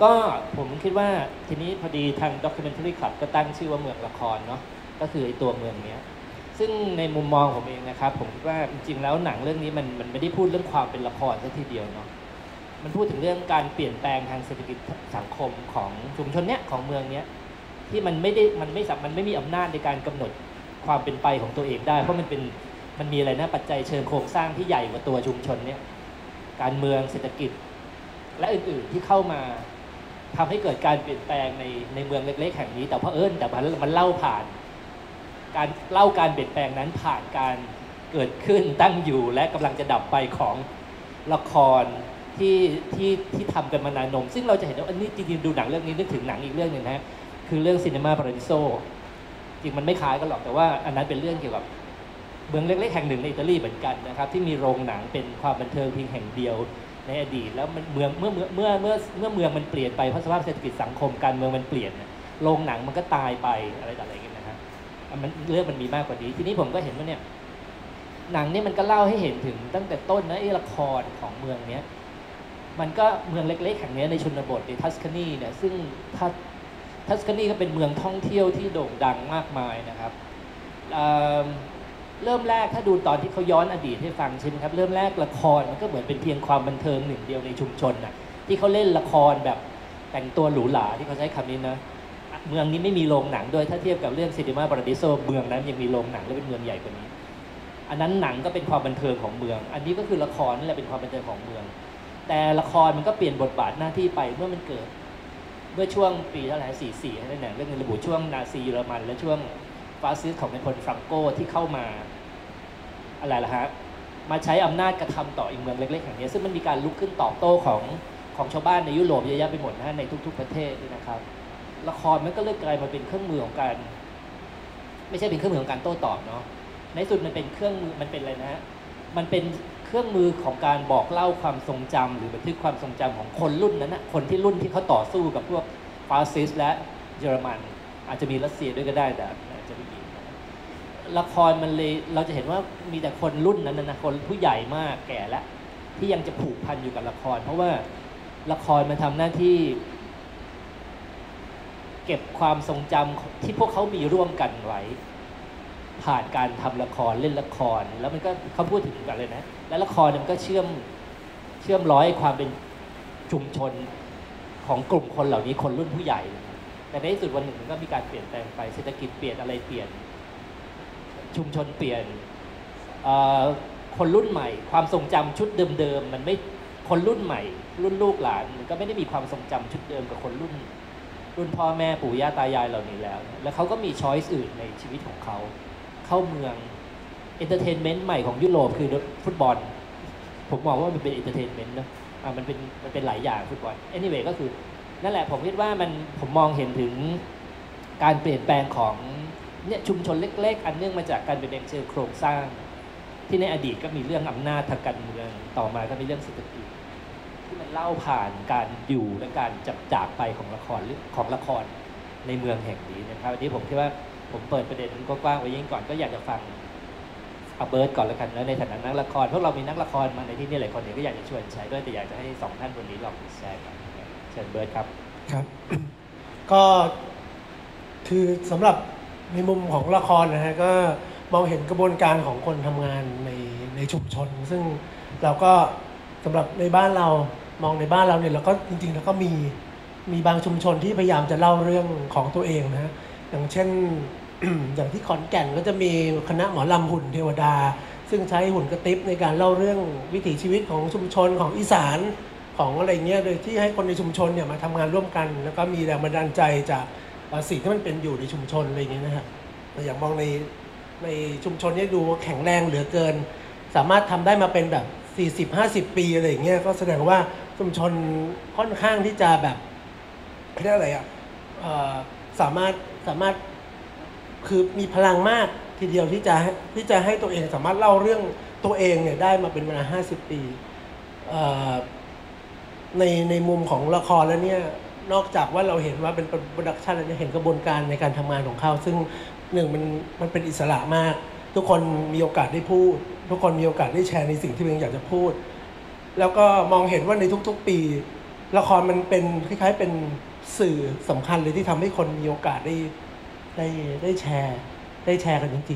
ก็ผมคิดว่าทีนี้พอดีทาง Documentary Club ก็ตั้งชื่อว่าเมืองละครเนาะก็คือไอ้ตัวเมืองเนี้ยซึ่งในมุมมองผมเองนะครับผมคิดว่าจริงๆแล้วหนังเรื่องนี้มันไม่ได้พูดเรื่องความเป็นละครซะทีเดียวเนาะมันพูดถึงเรื่องการเปลี่ยนแปลงทางเศรษฐกิจสังคมของชุมชนเนี้ยของเมืองเนี้ยที่มันไม่มีอำนาจในการกำหนดความเป็นไปของตัวเองได้เพราะมันมีอะไรนะปัจจัยเชิงโครงสร้างที่ใหญ่กว่าตัวชุมชนเนี้ยการเมืองเศรษฐกิจและอื่นๆที่เข้ามาทำให้เกิดการเปลี่ยนแปลงในเมืองเล็กๆแห่งนี้แต่มันเล่าผ่านการเปลี่ยนแปลงนั้นผ่านการเกิดขึ้นตั้งอยู่และกำลังจะดับไปของละครที่ทำกันมานานนมซึ่งเราจะเห็นว่าอันนี้จริงๆดูหนังเรื่องนี้นึกถึงหนังอีกเรื่องหนึ่งนะคือเรื่อง Cinema Paradiso จริงมันไม่คล้ายกันหรอกแต่ว่าอันนั้นเป็นเรื่องเกี่ยวกับเมืองเล็กๆแห่งหนึ่งในอิตาลีเหมือนกันนะครับที่มีโรงหนังเป็นความบันเทิงเพียงแห่งเดียวในอดีตแล้วมันเมืองเมื่อเมืองมันเปลี่ยนไปเพราะสภาพเศรษฐกิจสังคมการเมืองมันเปลี่ยนโรงหนังมันก็ตายไปอะไรต่ออะไรกันนะฮะเรื่องมันมีมากกว่านี้ทีนี้ผมก็เห็นว่าเนี่ยหนังเนี่ยมันก็เล่าให้เห็นถึงตั้งแต่ต้นนะไอ้ละครของเมืองเนี้ยมันก็เมืองเล็กๆแห่งนี้ในชนบทในทัสคานีเนี่ยซึ่งทัสคานีก็เป็นเมืองท่องเที่ยวที่โด่งดังมากมายนะครับเริ่มแรกถ้าดูตอนที่เขาย้อนอดีตให้ฟังใช่ไหมครับเริ่มแรกละครมันก็เหมือนเป็นเพียงความบันเทิงหนึ่งเดียวในชุมชนน่ะที่เขาเล่นละครแบบแต่งตัวหรูหราที่เขาใช้คำนี้นะเมืองนี้ไม่มีโรงหนังด้วยถ้าเทียบกับเรื่อง Cinema Paradiso เมืองนั้นยังมีโรงหนังและเป็นเมืองใหญ่กว่านี้อันนั้นหนังก็เป็นความบันเทิงของเมืองอันนี้ก็คือละครนั่นแหละเป็นความบันเทิงของเมืองแต่ละครมันก็เปลี่ยนบทบาทหน้าที่ไปเมื่อมันเกิดเมื่อช่วงปีเท่าไหร่44นั่นแหละเรื่องระบุช่วงนาซีเยอรมันและช่วงฟาสซิสต์ของนายพลฟรังโกที่เข้ามาอะไรล่ะฮะมาใช้อำนาจกระทำต่ออีกเมืองเล็กๆแห่งนี้ซึ่งมันมีการลุกขึ้นตอบโต้ของชาวบ้านในยุโรปเยอะแยะไปหมดนะในทุกๆประเทศนะครับละครมันก็เลยกลายมาเป็นเครื่องมือของการไม่ใช่เป็นเครื่องมือของการโต้ตอบเนาะในสุดมันเป็นเครื่องมือมันเป็นอะไรนะมันเป็นเครื่องมือของการบอกเล่าความทรงจำหรือบันทึกความทรงจำของคนรุ่นนั้นนะคนที่รุ่นที่เขาต่อสู้กับพวกฟาสซิสต์และเยอรมันอาจจะมีรัสเซียด้วยก็ได้แต่จะไม่มีละครมันเลยเราจะเห็นว่ามีแต่คนรุ่นนั้นนะคนผู้ใหญ่มากแก่แล้วที่ยังจะผูกพันอยู่กับละครเพราะว่าละครมันทำหน้าที่เก็บความทรงจำที่พวกเขามีร่วมกันไว้ผ่านการทำละครเล่นละครแล้วมันก็เขาพูดถึงกันเลยนะและละครมันก็เชื่อมร้อยความเป็นชุมชนของกลุ่มคนเหล่านี้คนรุ่นผู้ใหญ่แต่ในที่สุดวันหนึ่งมันก็มีการเปลี่ยนแปลงไปเศรษฐกิจเปลี่ยนอะไรเปลี่ยนชุมชนเปลี่ยนคนรุ่นใหม่ความทรงจำชุดเดิมๆมันไม่คนรุ่นใหม่รุ่นลูกหลานมันก็ไม่ได้มีความทรงจำชุดเดิมกับคนรุ่นพ่อแม่ปู่ย่าตายายเหล่านี้แล้วเขาก็มีช้อยส์อื่นในชีวิตของเขาเข้าเมืองเอนเตอร์เทนเมนต์ใหม่ของยุโรปคือฟุตบอลผมมองว่ามันเป็นเอนเตอร์เทนเมนต์นะมันเป็นหลายอย่างฟุตบอล anyway ก็คือนั่นแหละผมคิดว่าผมมองเห็นถึงการเปลี่ยนแปลงของเนี่ยชุมชนเล็กๆอันเนื่องมาจากการเปลี่ยนแปลงเชิงโครงสร้างที่ในอดีตก็มีเรื่องอำนาจทางการเมืองต่อมาก็มีเรื่องเศรษฐกิจที่มันเล่าผ่านการอยู่และการจากไปของละครในเมืองแห่งนี้นะครับวันนี้ผมคิดว่าผมเปิดประเด็นกว้างๆไว้ยิ่งก่อนก็อยากจะฟังเอาเบิร์ดก่อนแล้วกันแล้วในฐานะนักละครพวกเรามีนักละครมาในที่นี่หลายคนก็อยากจะชวนใช้ด้วยแต่อยากจะให้สองท่านบนนี้ลองแชร์กันเชิญเบิร์ดครับครับก็คือสำหรับในมุมของละครนะฮะก็มองเห็นกระบวนการของคนทำงานในชุมชนซึ่งเราก็สำหรับในบ้านเรามองในบ้านเราเนี่ยเราก็จริงๆแล้วก็มีบางชุมชนที่พยายามจะเล่าเรื่องของตัวเองนะฮะอย่างเช่น อย่างที่ขอนแก่นก็จะมีคณะหมอลำหุ่นเทวดาซึ่งใช้หุ่นกระติบในการเล่าเรื่องวิถีชีวิตของชุมชนของอีสานของอะไรเงี้ยโดยที่ให้คนในชุมชนเนี่ยมาทำงานร่วมกันแล้วก็มีแรงบันดาลใจจากสิ่งที่มันเป็นอยู่ในชุมชนอะไรเงี้ยนะครับอย่างมองในชุมชนนี่ดูแข็งแรงเหลือเกินสามารถทำได้มาเป็นแบบ40-50 ปีอะไรอย่างเงี้ยก็แสดงว่าชุมชนค่อนข้างที่จะแบบเรียกอะไรสามารถคือมีพลังมากทีเดียวที่จะให้ตัวเองสามารถเล่าเรื่องตัวเองเนี่ยได้มาเป็นเวลา50 ปีในมุมของละครแล้วเนี่ยนอกจากว่าเราเห็นว่าเป็นโปรดักชันแล้วเนี่ยเห็นกระบวนการในการทำงานของเขาซึ่งหนึ่งมันเป็นอิสระมากทุกคนมีโอกาสได้พูดทุกคนมีโอกาสได้แชร์ในสิ่งที่ตัวเองอยากจะพูดแล้วก็มองเห็นว่าในทุกๆปีละครมันเป็นคล้ายๆเป็นสื่อสำคัญเลยที่ทำให้คนมีโอกาสได้แชร์กันจริง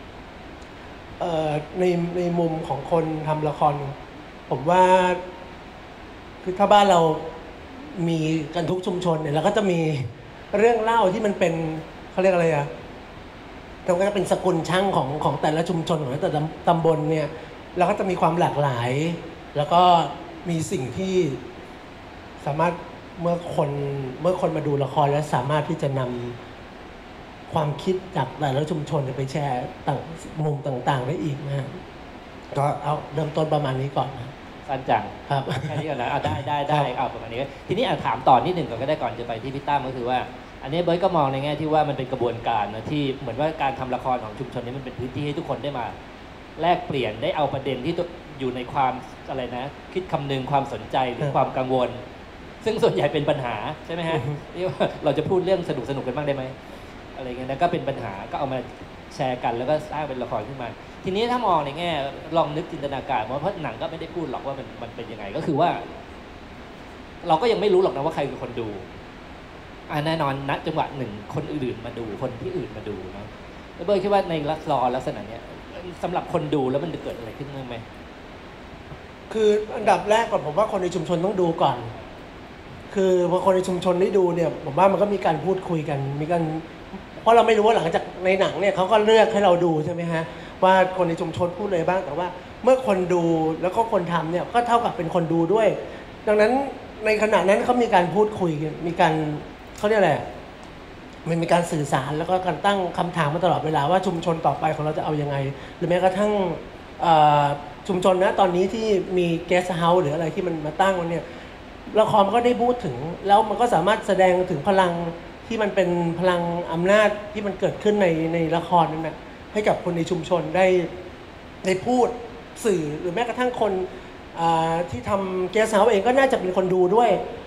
ๆในมุมของคนทำละครผมว่าคือถ้าบ้านเรามีกันทุกชุมชนเนี่ยเราก็จะมีเรื่องเล่าที่มันเป็นเขาเรียกอะไรอะตรงนั้นเป็นสกุลช่างของแต่ละชุมชนของแต่ละตำบลเนี่ยเราก็จะมีความหลากหลายแล้วก็มีสิ่งที่สามารถเมื่อคนมาดูละครแล้วสามารถที่จะนำความคิดจากแต่ละชุมชนไปแชร์มุมต่างๆได้อีกนะก็เอาเริ่มต้นประมาณนี้ก่อนนะสั้นจังครับแค่นี้ก่อนนะได้เอาประมาณนี้ทีนี้ถามต่อนิดหนึ่งก่อนก็ได้ก่อนจะไปที่พี่ตั้มก็คือว่าอันนี้เบิร์ตก็มองในแง่ที่ว่ามันเป็นกระบวนการนะที่เหมือนว่าการทำละครของชุมชนนี้มันเป็นพื้นที่ให้ทุกคนได้มาแลกเปลี่ยนได้เอาประเด็นที่อยู่ในความอะไรนะคิดคำนึงความสนใจหรือความกังวลซึ่งส่วนใหญ่เป็นปัญหาใช่ไหมฮะที่ว่าเราจะพูดเรื่องสนุกกันบ้างได้ไหมอะไรเงี้ยนะก็เป็นปัญหาก็เอามาแชร์กันแล้วก็สร้างเป็นละครขึ้นมาทีนี้ถ้ามองในแง่ลองนึกจินตนาการเพราะหนังก็ไม่ได้พูดหรอกว่ามันเป็นยังไงก็คือว่าเราก็ยังไม่รู้หรอกนะว่าใครคือคนดูแน่นอนณจังหวะหนึ่งคนอื่นมาดูคนที่อื่นมาดูนะแล้วเบิร์ดคิดว่าในละครลักษณะเนี้ยสำหรับคนดูแล้วมันจะเกิดอะไรขึ้นบ้างไหมคืออันดับแรกก่อนผมว่าคนในชุมชนต้องดูก่อนคือพอคนในชุมชนได้ดูเนี่ยผมว่ามันก็มีการพูดคุยกันมีการเพราะเราไม่รู้ว่าหลังจากในหนังเนี่ยเขาก็เลือกให้เราดูใช่ไหมฮะว่าคนในชุมชนพูดอะไรบ้างแต่ว่าเมื่อคนดูแล้วก็คนทำเนี่ยก็เท่ากับเป็นคนดูด้วยดังนั้นในขณะนั้นเขามีการพูดคุยมีการเขาเรียกอะไรมันมีการสื่อสารแล้วก็การตั้งคำถามมาตลอดเวลาว่าชุมชนต่อไปของเราจะเอายังไงหรือแม้กระทั่งชุมชนนะตอนนี้ที่มีเกสต์เฮาส์หรืออะไรที่มันมาตั้งเนี่ยละครก็ได้พูดถึงแล้วมันก็สามารถแสดงถึงพลังที่มันเป็นพลังอำนาจที่มันเกิดขึ้นในละครนั้นนะให้กับคนในชุมชนได้พูดสื่อหรือแม้กระทั่งคนที่ทำเกสต์เฮาส์เองก็น่าจะเป็นคนดูด้วย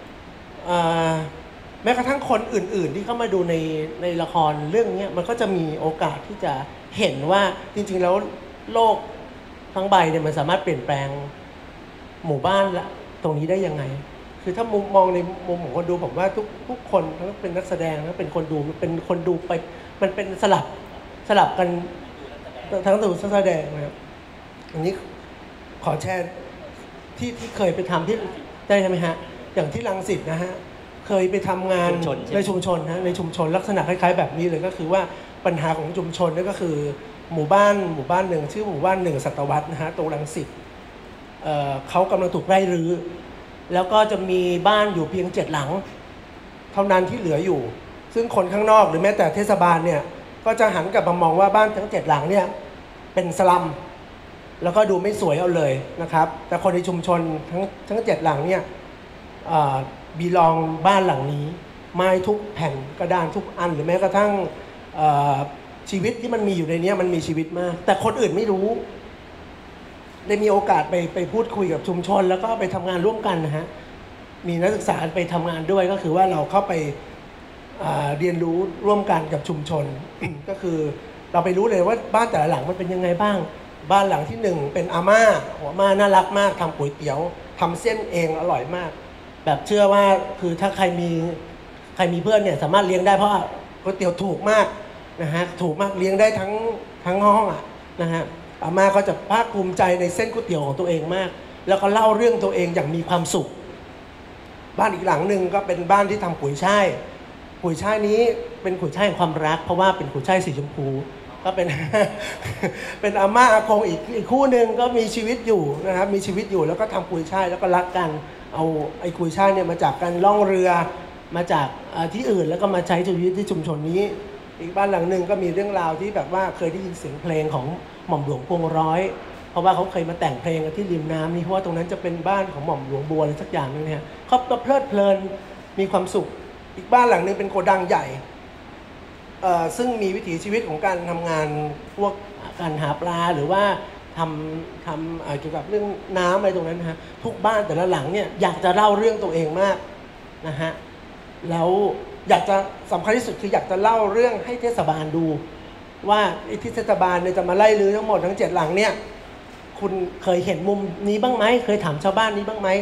แม้กระทั่งคนอื่นๆที่เข้ามาดูในละครเรื่องนี้มันก็จะมีโอกาสที่จะเห็นว่าจริงๆแล้วโลกทั้งใบเนี่ยมันสามารถเปลี่ยนแปลงหมู่บ้านละตรงนี้ได้ยังไงคือถ้ามองในมุมของคนดูผมว่าทุกคนทั้งเป็นนักแสดงทั้งเป็นคนดูมันเป็นคนดูไปมันเป็นสลับกันทั้งดูทั้งแสดงนะครับอันนี้ขอแชร์ที่เคยไปทำที่ได้ใช่ไหมฮะอย่างที่รังสิตนะฮะเคยไปทำงานในชุมชนนะในชุมชนลักษณะคล้ายๆแบบนี้เลยก็คือว่าปัญหาของชุมชนนี่ก็คือหมู่บ้านหนึ่งชื่อหมู่บ้าน1 ศตวรรษนะฮะตรงรังสิตเขากำลังถูกไล่รื้อแล้วก็จะมีบ้านอยู่เพียง7 หลังเท่านั้นที่เหลืออยู่ซึ่งคนข้างนอกหรือแม้แต่เทศบาลเนี่ยก็จะหันกลับมามองว่าบ้านทั้ง7 หลังเนี่ยเป็นสลัมแล้วก็ดูไม่สวยเอาเลยนะครับแต่คนในชุมชนทั้ง7 หลังเนี่ยบีลองบ้านหลังนี้ไม้ทุกแผ่นกระดานทุกอันหรือแม้กระทั่งชีวิตที่มันมีอยู่ในนี้มันมีชีวิตมากแต่คนอื่นไม่รู้ได้มีโอกาสไปพูดคุยกับชุมชนแล้วก็ไปทำงานร่วมกันนะฮะมีนักศึกษาไปทำงานด้วยก็คือว่าเราเข้าไปเรียนรู้ร่วมกันกับชุมชน ก็คือเราไปรู้เลยว่าบ้านแต่ละหลังมันเป็นยังไงบ้างบ้านหลังที่1เป็นอาม่าหัวม่าน่ารักมากทำก๋วยเตี๋ยวทำเส้นเองอร่อยมากแบบเชื่อว่าคือถ้าใครมีเพื่อนเนี่ยสามารถเลี้ยงได้เพราะก๋วยเตี๋ยวถูกมากนะฮะถูกมากเลี้ยงได้ทั้งห้องอ่ะนะฮะอาม่าก็จะภาคภูมิใจในเส้นก๋วยเตี๋ยวของตัวเองมากแล้วก็เล่าเรื่องตัวเองอย่างมีความสุขบ้านอีกหลังหนึ่งก็เป็นบ้านที่ทำกุยช่ายนี้เป็นกุยช่ายแห่งความรักเพราะว่าเป็นกุยช่ายสีชมพูก็เป็น เป็นอาม่าอากงอีกคู่หนึ่งก็มีชีวิตอยู่นะครับมีชีวิตอยู่แล้วก็ทำกุยช่ายแล้วก็รักกันเอาไอ้กุยช่ายเนี่ยมาจากการล่องเรือมาจากที่อื่นแล้วก็มาใช้ชีวิตที่ชุมชนนี้อีกบ้านหลังหนึ่งก็มีเรื่องราวที่แบบว่าเคยได้ยินเสียงเพลงของหม่อมหลวงพวงร้อยเพราะว่าเขาเคยมาแต่งเพลงกันที่ริมน้ำนี่เพราะว่าตรงนั้นจะเป็นบ้านของหม่อมหลวงบัวอะไรสักอย่างนึงเนี่ยเขาเพลิดเพลินมีความสุขอีกบ้านหลังนึงเป็นโกดังใหญ่ซึ่งมีวิถีชีวิตของการทำงานพวกการหาปลาหรือว่าทำเกี่ยวกับเรื่องน้ำอะไรตรงนั้นนะฮะทุกบ้านแต่ละหลังเนี่ยอยากจะเล่าเรื่องตัวเองมากนะฮะแล้วอยากจะสำคัญที่สุดคืออยากจะเล่าเรื่องให้เทศบาลดูว่าไอ้ที่เทศบาลเนี่ยจะมาไล่รื้อทั้งหมดทั้ง7 หลังเนี่ยคุณเคยเห็นมุมนี้บ้างไหมเคยถามชาวบ้านนี้บ้างไหม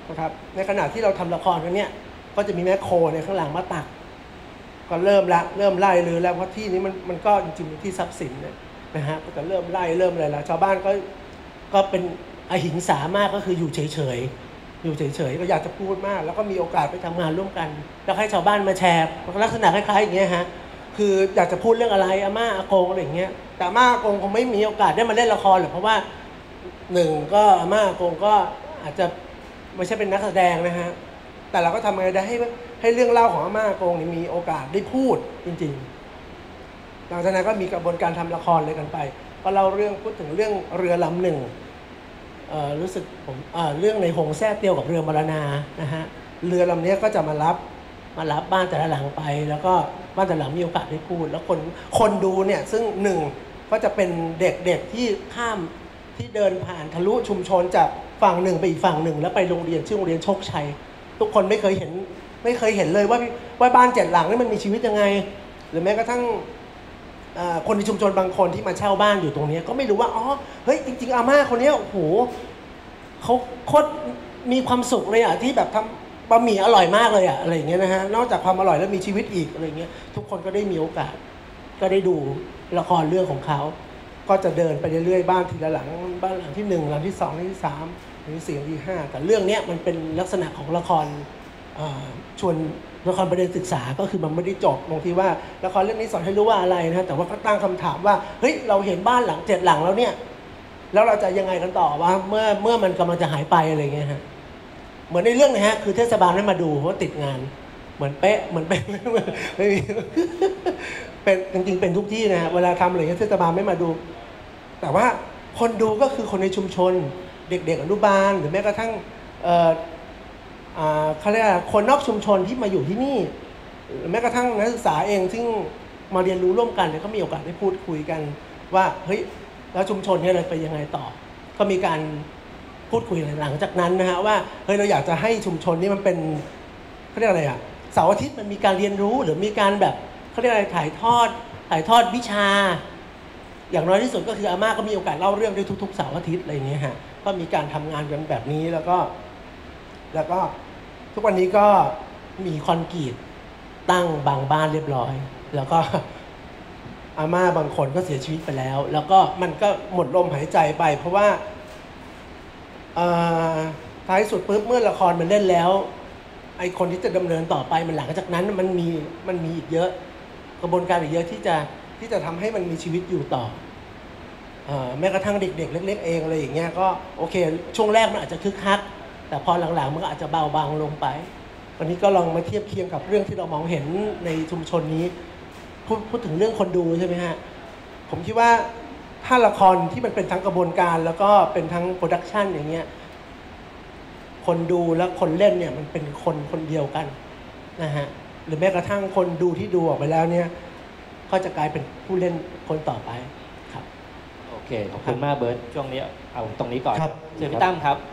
นะครับในขณะที่เราทำละครกันเนี่ยก็จะมีแม่โคในข้างหลังมาตักก็เริ่มไล่เลยแล้วเพราะที่นี้มันก็จริงๆเป็นที่ทรัพย์สินนะฮะก็จะเริ่มไล่เริ่มอะไรแล้วชาวบ้านก็เป็นอหิงสามากก็คืออยู่เฉยๆก็อยากจะพูดมากแล้วก็มีโอกาสไปทำงานร่วมกันแล้วให้ชาวบ้านมาแชร์ลักษณะคล้ายๆอย่างเงี้ยฮะคืออยากจะพูดเรื่องอะไรอาม่าอากงอะไรอย่างเงี้ยแต่อาม่าอากงคงไม่มีโอกาสได้มาเล่นละครหรอกเพราะว่าหนึ่งก็อาม่าอากงก็อาจจะไม่ใช่เป็นนักแสดงนะฮะแต่เราก็ทำไงได้ให้เรื่องเล่าของอาม่าอากงนี่มีโอกาสได้พูดจริงๆหลังจากนั้นก็มีกระบวนการทำละครเลยกันไปก็เล่าเรื่องพูดถึงเรื่องเรือลำหนึ่งรู้สึกผมเรื่องในหงแซ่เตียวกับเรือมรณานะฮะเรือลำนี้ก็จะมารับบ้านแต่ละหลังไปแล้วก็บ้านแต่ละหลังมีโอกาสได้พูดแล้วคนดูเนี่ยซึ่งหนึ่งก็จะเป็นเด็กที่ข้ามที่เดินผ่านทะลุชุมชนจากฝั่งหนึ่งไปอีกฝั่งหนึ่งแล้วไปโรงเรียนชื่อโรงเรียนโชคชัยทุกคนไม่เคยเห็นเลยว่าบ้าน7 หลังนี่มันมีชีวิตยังไงหรือแม้กระทั่งคนในชุมชนบางคนที่มาเช่าบ้านอยู่ตรงนี้ก็ไม่รู้ว่าอ๋อเฮ้ยจริงๆอาม่าคนนี้โอ้โหเขาโคตรมีความสุขเลยอ่ะที่แบบทำบะหมี่อร่อยมากเลยอ่ะอะไรอย่างเงี้ยนะฮะนอกจากความอร่อยแล้วมีชีวิตอีกอะไรเงี้ยทุกคนก็ได้มีโอกาสก็ได้ดูละครเรื่องของเขาก็จะเดินไปเรื่อยๆบ้านทีละหลังบ้านหลังที่1หลังที่2หลังที่3หลังที่4หลังที่5แต่เรื่องนี้มันเป็นลักษณะของละครชวนละครประเด็นศึกษาก็คือมันไม่ได้จบบางทีว่าละครเรื่องนี้สอนให้รู้ว่าอะไรนะแต่ว่าก็ตั้งคำถามว่าเฮ้ยเราเห็นบ้านหลัง7 หลังแล้วเนี่ยแล้วเราจะยังไงกันต่อว่าเมื่อมันกำลังจะหายไปอะไรเงี้ยฮะเหมือนในเรื่องนะฮะคือเทศบาลไม่มาดูเพราะติดงานเหมือนเป๊ะไม่มีเป็นจริงๆเป็นทุกที่นะฮะเวลาทำอะไรเงี้ยเทศบาลไม่มาดูแต่ว่าคนดูก็คือคนในชุมชนเด็กๆอนุบาลหรือแม้กระทั่งเขาเรียกคนนอกชุมชนที่มาอยู่ที่นี่แม้กระทั่งนักศึกษาเองซึ่งมาเรียนรู้ร่วมกันเนี่ยก็มีโอกาสได้พูดคุยกันว่าเฮ้ยแล้วชุมชนเนี่ยเราไปยังไงต่อก็มีการพูดคุยหลังจากนั้นนะฮะว่าเฮ้ยเราอยากจะให้ชุมชนนี้มันเป็นเขาเรียกอะไรเสาร์อาทิตย์มันมีการเรียนรู้หรือมีการแบบเขาเรียกอะไรถ่ายทอดวิชาอย่างน้อยที่สุดก็คืออาม่าก็มีโอกาสเล่าเรื่องได้ทุกๆเสาร์อาทิตย์อะไรอย่างเงี้ยฮะก็มีการทำงานกันแบบนี้แล้วก็ทุกวันนี้ก็มีคอนกรีตตั้งบางบ้านเรียบร้อยแล้วก็อาม่าบางคนก็เสียชีวิตไปแล้วแล้วก็มันก็หมดลมหายใจไปเพราะว่าท้ายสุดปุ๊บเมื่อละครมันเล่นแล้วไอคนที่จะดำเนินต่อไปมันหลังจากนั้นมันมีอีกเยอะกระบวนการอีกเยอะที่จะทำให้มันมีชีวิตอยู่ต่อแม้กระทั่งเด็กๆเล็กๆเองอะไรอย่างเงี้ยก็โอเคช่วงแรกมันอาจจะคึกคักแต่พอหลังๆมันก็อาจจะเบาบางลงไปวันนี้ก็ลองมาเทียบเคียงกับเรื่องที่เรามองเห็นในชุมชนนี้พูดถึงเรื่องคนดูใช่ไหมฮะผมคิดว่าถ้าละครที่มันเป็นทั้งกระบวนการแล้วก็เป็นทั้งโปรดักชันอย่างเงี้ยคนดูและคนเล่นเนี่ยมันเป็นคนเดียวกันนะฮะหรือแม้กระทั่งคนดูที่ดูออกไปแล้วเนี่ยก็จะกลายเป็นผู้เล่นคนต่อไปครับโอเคขอบคุณมากเบิร์ตช่วงนี้เอาตรงนี้ก่อนครับเชิญพี่ตั้มครับ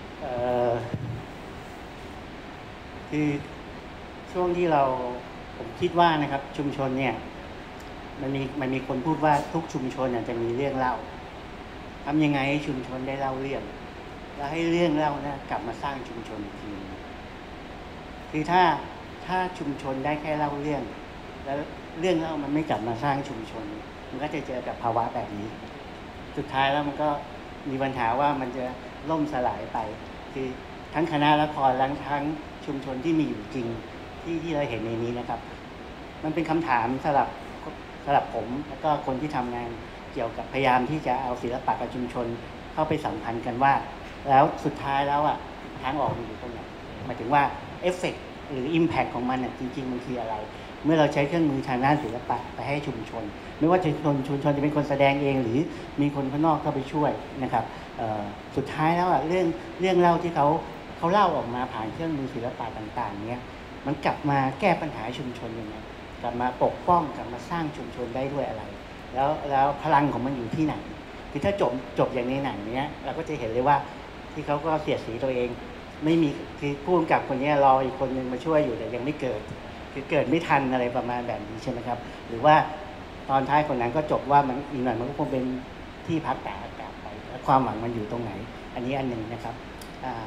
คือช่วงที่ผมคิดว่านะครับชุมชนเนี่ยมันมีคนพูดว่าทุกชุมชนจะมีเรื่องเล่าทำยังไงให้ชุมชนได้เล่าเรื่องแล้วให้เรื่องเล่านะกลับมาสร้างชุมชนอีกทีคือถ้าชุมชนได้แค่เล่าเรื่องแล้วเรื่องเล่ามันไม่กลับมาสร้างชุมชนมันก็จะเจอกับภาวะแบบนี้สุดท้ายแล้วมันก็มีปัญหาว่ามันจะล่มสลายไปคือทั้งคณะละครทั้งชุมชนที่มีอยู่จริงที่เราเห็นในนี้นะครับมันเป็นคำถามสำหรับผมแล้วก็คนที่ทำงานเกี่ยวกับพยายามที่จะเอาศิลปะกับชุมชนเข้าไปสัมพันธ์กันว่าแล้วสุดท้ายแล้วทางออกมันอยู่ตรงไหนหมายถึงว่าเอฟเฟกต์หรืออิมแพคของมันจริงๆมันคืออะไรเมื่อเราใช้เครื่องมือทางด้านศิลปะไปให้ชุมชนไม่ว่าชุมชนจะเป็นคนแสดงเองหรือมีคนข้างนอกเข้าไปช่วยนะครับสุดท้ายแล้วเรื่องเล่าที่เขาเล่าออกมาผ่านเครื่องมือศิลปะต่างๆเนี้ยมันกลับมาแก้ปัญหาชุมชนยังไงกลับมาปกป้องกลับมาสร้างชุมชนได้ด้วยอะไรแล้วพลังของมันอยู่ที่ไหนคือถ้าจบอย่างในหนังเนี้ยเราก็จะเห็นเลยว่าที่เขาก็เสียดสีตัวเองไม่มีคือผู้กำกับคนนี้รออีกคนนึงมาช่วยอยู่แต่ยังไม่เกิดคือเกิดไม่ทันอะไรประมาณแบบนี้ใช่ไหมครับหรือว่าตอนท้ายคนนั้นก็จบว่ามันอีกหน่อยมันก็คงเป็นที่พักแต่อากาศไปแล้วความหวังมันอยู่ตรงไหนอันนี้อันหนึ่งนะครับ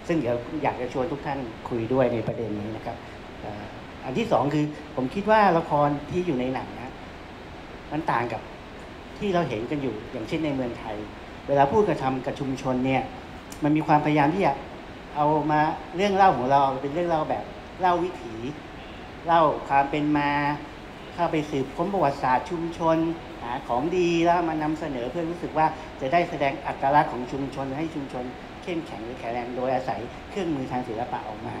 ซึ่งเดี๋ยวอยากจะชวนทุกท่านคุยด้วยในประเด็นนี้นะครับอันที่สองคือผมคิดว่าละครที่อยู่ในหนังนะมันต่างกับที่เราเห็นกันอยู่อย่างเช่นในเมืองไทยเวลาพูดกระทำกับชุมชนเนี่ยมันมีความพยายามที่จะเอามาเรื่องเล่าของเราเป็นเรื่องเล่าแบบเล่าวิถีเล่าความเป็นมาเข้าไปสืบค้นประวัติศาสตร์ชุมชนหาของดีแล้วมานำเสนอเพื่อรู้สึกว่าจะได้แสดงอัตลักษณ์ของชุมชนให้ชุมชนเข้มแข็งหรือแข็งแรงโดยอาศัยเครื่องมือทางศิลปะออกมา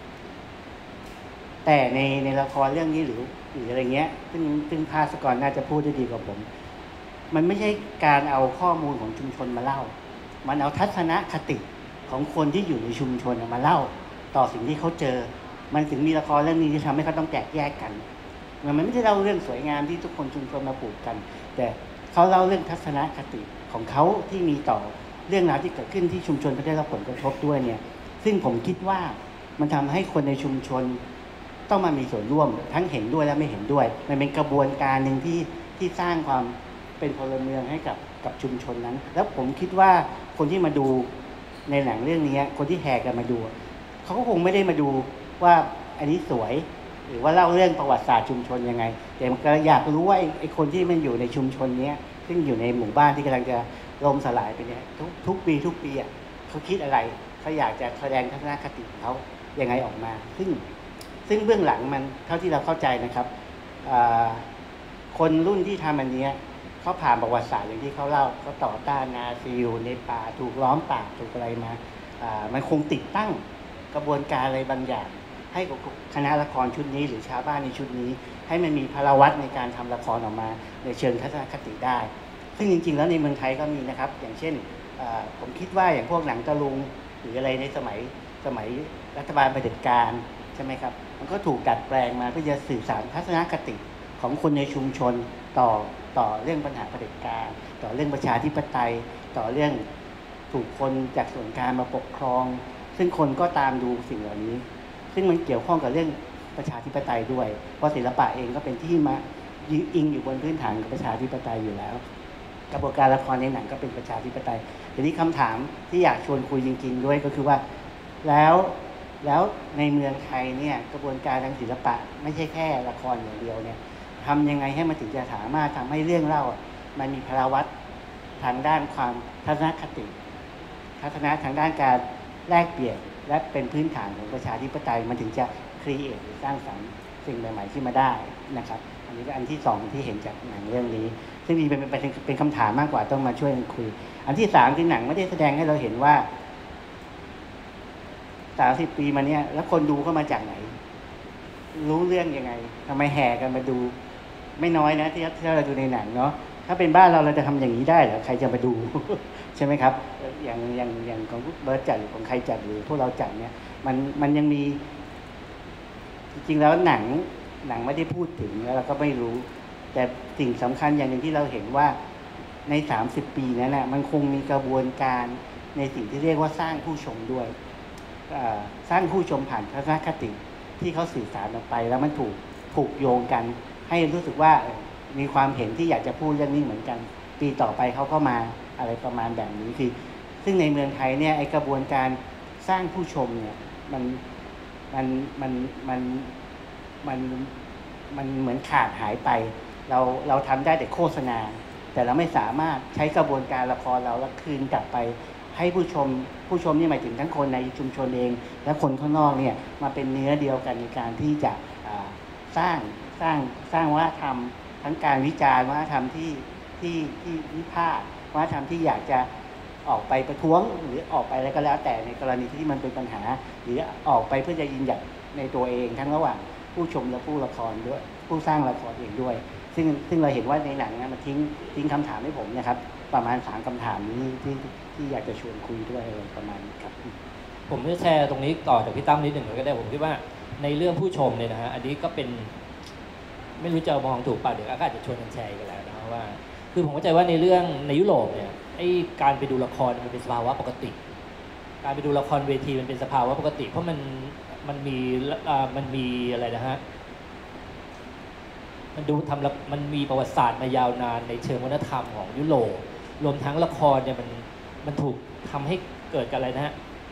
แต่ในละครเรื่องนี้หรืออะไรเงี้ยซึ่งภาสกรน่าจะพูดได้ดีกว่าผมมันไม่ใช่การเอาข้อมูลของชุมชนมาเล่ามันเอาทัศนคติของคนที่อยู่ในชุมชนมาเล่าต่อสิ่งที่เขาเจอมันถึงมีละครเรื่องนี้ที่ทำให้เขาต้องแตกแยกกันมันไม่ได้เล่าเรื่องสวยงามที่ทุกคนชุมชนมาปลูกกันแต่เขาเล่าเรื่องทัศนคติของเขาที่มีต่อเรื่องราวที่เกิดขึ้นที่ชุมชนเขาได้รับผลกระทบด้วยเนี่ยซึ่งผมคิดว่ามันทำให้คนในชุมชนต้องมามีส่วนร่วมทั้งเห็นด้วยและไม่เห็นด้วยมันเป็นกระบวนการหนึ่งที่สร้างความเป็นพลเมืองให้กับชุมชนนั้นแล้วผมคิดว่าคนที่มาดูในหนังเรื่องนี้คนที่แห่กันมาดูเขาก็คงไม่ได้มาดูว่าอันนี้สวยหรือว่าเล่าเรื่องประวัติศาสตร์ชุมชนยังไงแต่มันก็อยากรู้ว่าไอ้คนที่มันอยู่ในชุมชนนี้ซึ่งอยู่ในหมู่บ้านที่กำลังจะล่มสลายไปเนี่ยทุกปีอ่ะเขาคิดอะไรเขาอยากจะแสดงทัศนคติของเขายังไงออกมาซึ่งเบื้องหลังมันเท่าที่เราเข้าใจนะครับคนรุ่นที่ทำอันนี้เขาผ่านประวัติศาสตร์อย่างที่เขาเล่าเขาต่อต้านนาซีอยู่ในป่าถูกล้อมป่าถูกอะไรมามันคงติดตั้งกระบวนการอะไรบางอย่างให้กับคณะละครชุดนี้หรือชาวบ้านในชุดนี้ให้มันมีพลวัตในการทำละครออกมาในเชิงทัศนคติได้ซึ่งจริงๆแล้วในเมืองไทยก็มีนะครับอย่างเช่นผมคิดว่าอย่างพวกหนังตะลุงหรืออะไรในสมัยรัฐบาลเผด็จการใช่ไหมครับมันก็ถูกดัดแปลงมาเพื่อจะสื่อสารทัศนคติของคนในชุมชนต่อเรื่องปัญหาเผด็จการต่อเรื่องประชาธิปไตยต่อเรื่องถูกคนจากส่วนกลางมาปกครองซึ่งคนก็ตามดูสิ่งเหล่านี้ซึ่งมันเกี่ยวข้องกับเรื่องประชาธิปไตยด้วยเพราะศิลปะเองก็เป็นที่มาอิงอยู่บนพื้นฐานของประชาธิปไตยอยู่แล้วกระบวนการละครในหนังก็เป็นประชาธิปไตยทีนี้คำถามที่อยากชวนคุยจริงๆด้วยก็คือว่าแล้วในเมืองไทยเนี่ยกระบวนการทางศิลปะไม่ใช่แค่ละครอย่างเดียวเนี่ยทำยังไงให้มันถึงจะสามารถทำให้เรื่องเล่ามันมีพลวัตทางด้านความทัศนคติทัศนะทางด้านการแลกเปลี่ยนและเป็นพื้นฐานของประชาธิปไตยมันถึงจะครีเอทหรือสร้างสรรค์สิ่งใหม่ๆที่มาได้นะครับอันนี้ก็อันที่สองที่เห็นจากหนังเรื่องนี้ซึ่งเป็นคำถามมากกว่าต้องมาช่วยกันคุยอันที่สามคือหนังไม่ได้แสดงให้เราเห็นว่า30 ปีมาเนี้ยแล้วคนดูเข้ามาจากไหนรู้เรื่องยังไงทำไมแห่กันมาดูไม่น้อยนะที่เราดูในหนังเนาะถ้าเป็นบ้านเราจะทำอย่างนี้ได้เหรอใครจะมาดู ใช่ไหมครับอย่างของเบิร์ตจัดหรือของใครจัดหรือพวกเราจัดเนี่ยมันยังมีจริงๆแล้วหนังไม่ได้พูดถึงแล้วเราก็ไม่รู้แต่สิ่งสำคัญอย่างหนึ่งที่เราเห็นว่าใน30 ปีนั้นนะมันคงมีกระบวนการในสิ่งที่เรียกว่าสร้างผู้ชมด้วยสร้างผู้ชมผ่านทัศนคติที่เขาสื่อสารออกไปแล้วมันถูกผูกโยงกันให้รู้สึกว่ามีความเห็นที่อยากจะพูดเรื่องนี้เหมือนกันปีต่อไปเขาก็มาอะไรประมาณแบบนี้คือซึ่งในเมืองไทยเนี่ยไอกระบวนการสร้างผู้ชมเนี่ยมันเหมือนขาดหายไปเราทำได้แต่โฆษณาแต่เราไม่สามารถใช้กระบวนการละครเราแล้วคืนกลับไปให้ผู้ชมนี่หมายถึงทั้งคนในชุมชนเองและคนข้างนอกเนี่ยมาเป็นเนื้อเดียวกันในการที่จะสร้างวัฒนธรรมทั้งการวิจารณ์วัฒนธรรมที่วิพากษ์วัฒนธรรมที่อยากจะออกไปประท้วงหรือออกไปอะไรก็แล้วแต่ในกรณีที่มันเป็นปัญหาหรือออกไปเพื่อจะยืนหยัดในตัวเองทั้งระหว่างผู้ชมและผู้ละครด้วยผู้สร้างละครเองด้วยซึ่งเราเห็นว่าในหนังมันทิ้งคำถามให้ผมนะครับประมาณ3 คำถามนี้ที่อยากจะชวนคุยด้วยประมาณนี้ครับผมจะแชร์ตรงนี้ต่อจากพี่ตั้มนิดหนึ่งก็ได้ผมคิดว่าในเรื่องผู้ชมเนี่ยนะฮะอันนี้ก็เป็นไม่รู้จะมองถูกป่ะเดี๋ยวก็อาจจะชวนกันแชร์กันแล้วนะว่าคือผมเข้าใจว่าในเรื่องในยุโรปเนี่ยไอ้การไปดูละครมันเป็นสภาวะปกติการไปดูละครเวทีมันเป็นสภาวะปกติเพราะมันมีอะไรนะฮะมันมีประวัติศาสตร์มายาวนานในเชิงวัฒนธรรมของยุโรปรวมทั้งละครเนี่ยมันถูกทำให้เกิดกันอะไรนะฮะ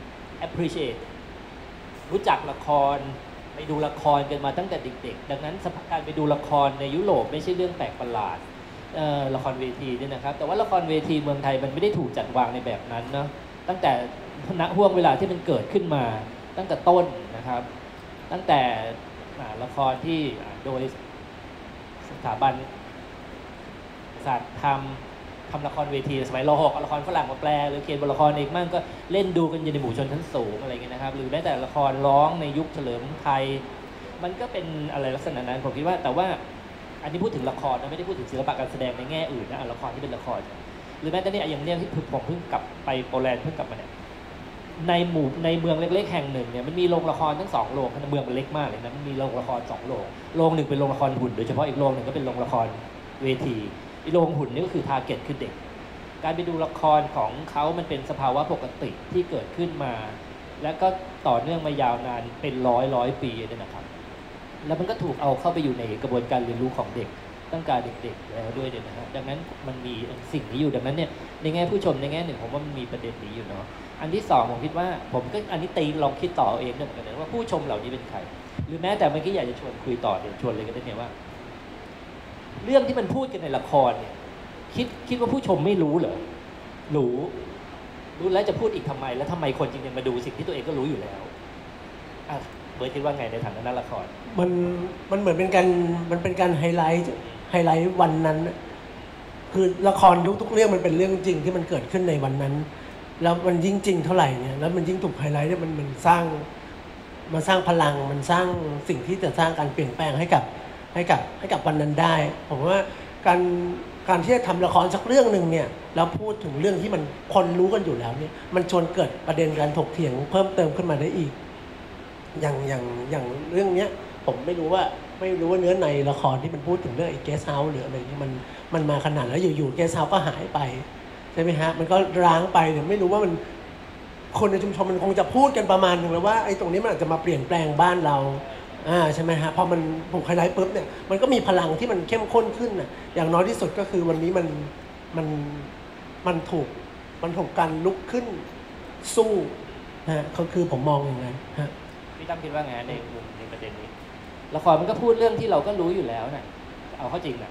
appreciate รู้จักละครไปดูละครกันมาตั้งแต่เด็กๆดังนั้นการไปดูละครในยุโรปไม่ใช่เรื่องแปลกประหลาดละครเวทีเนี่ยนะครับแต่ว่าละครเวทีเมืองไทยมันไม่ได้ถูกจัดวางในแบบนั้นเนาะตั้งแต่ณห่วงเวลาที่มันเกิดขึ้นมาตั้งแต่ต้นนะครับตั้งแต่ละครที่โดยสถาบันศาสตร์ทำละครเวทีสมัยร.6 เอาละครฝรั่งมาแปลหรือเขียนบทละครเองมั่งก็เล่นดูกันอยู่ในหมู่ชนชั้นสูงอะไรเงี้ยนะครับหรือแม้แต่ละครร้องในยุคเฉลิมไทยมันก็เป็นอะไรลักษณะนั้นผมคิดว่าแต่ว่าอันนี้พูดถึงละครนะไม่ได้พูดถึงศิลปะการแสดงในแง่อื่นนะละครที่เป็นละครหรือแม้แต่เนี่ยอย่างเนี้ยที่ผมเพิ่งกลับไปโปแลนด์เพิ่งกลับมาเนี่ยในเมืองเล็กๆแห่งหนึ่งเนี่ยมันมีโรงละครทั้ง2โรงเมืองมันเล็กมากเลยนะมันมีโรงละคร2โรงหนึ่งเป็นโรงละครหุ่นโดยเฉพาะอีกโรงหนึ่งก็เป็นโรงละครเวทีอีโรงหุ่นนี่ก็คือทาร์เก็ตคือเด็กการไปดูละครของเขามันเป็นสภาวะปกติที่เกิดขึ้นมาแล้วก็ต่อเนื่องมายาวนานเป็นร้อยปีเนี่ยนะครับแล้วมันก็ถูกเอาเข้าไปอยู่ในกระบวนการเรียนรู้ของเด็กตั้งแต่เด็กๆแล้วด้วยเนี่ยนะฮะดังนั้นมันมีสิ่งนี้อยู่ดังนั้นเนี่ยในแง่ผู้ชมในแง่หนึ่งผมว่ามันมีประเด็นนี้อยู่เนาะอันที่2ผมคิดว่าผมก็อันนี้ตีลองคิดต่อเองเหมือนกันนะว่าผู้ชมเหล่านี้เป็นใครหรือแม้แต่เมื่อกี้อยากจะชวนคุยต่อเดี๋ยวชวนเลยก็ได้เนี่ยว่าเรื่องที่มันพูดกันในละครเนี่ยคิดว่าผู้ชมไม่รู้เหรอรู้แล้วจะพูดอีกทำไมแล้วทำไมคนจริงๆมาดูสิ่งที่ตัวเองก็รู้อยู่แล้วเบิร์ดคิดว่าไงในฐานะนักละครมันเหมือนเป็นการไฮไลท์วันนั้นคือละครทุกเรื่องมันเป็นเรื่องจริงที่มันเกิดขึ้นในวันนั้นแล้วมันยิ่งจริงเท่าไหร่เนี่ยแล้วมันยิ่งถูกไฮไลท์เนี่ยมันสร้างพลังมันสร้างสิ่งที่จะสร้างการเปลี่ยนแปลงให้กับวันนั้นได้ผมว่าการที่จะทำละครสักเรื่องหนึ่งเนี่ยแล้วพูดถึงเรื่องที่มันคนรู้กันอยู่แล้วเนี่ยมันชวนเกิดประเด็นการถกเถียงเพิ่มเติมขึ้นมาได้อีกอย่างเรื่องเนี้ยผมไม่รู้ว่าเนื้อในละครที่มันพูดถึงเรื่องไอ้เกสเฮาส์หรืออะไรที่มันมาขนาดแล้วอยู่ๆเกสเฮาส์ก็หายไปใช่ไหมฮะมันก็ร้างไปเนี่ยไม่รู้ว่ามันคนในชุมชนมันคงจะพูดกันประมาณนึงแล้วว่าไอ้ตรงนี้มันอาจจะมาเปลี่ยนแปลงบ้านเราใช่ไหมฮะพอมันถูกไฮไลท์ปุ๊บเนี่ยมันก็มีพลังที่มันเข้มข้นขึ้นนะอย่างน้อยที่สุดก็คือวันนี้มันถูกการลุกขึ้นสู้นะเขาคือผมมองอย่างนั้นฮะพี่ตั้มคิดว่าไงในประเด็นนี้ละครมันก็พูดเรื่องที่เราก็รู้อยู่แล้วนะเอาเข้าจริงนะ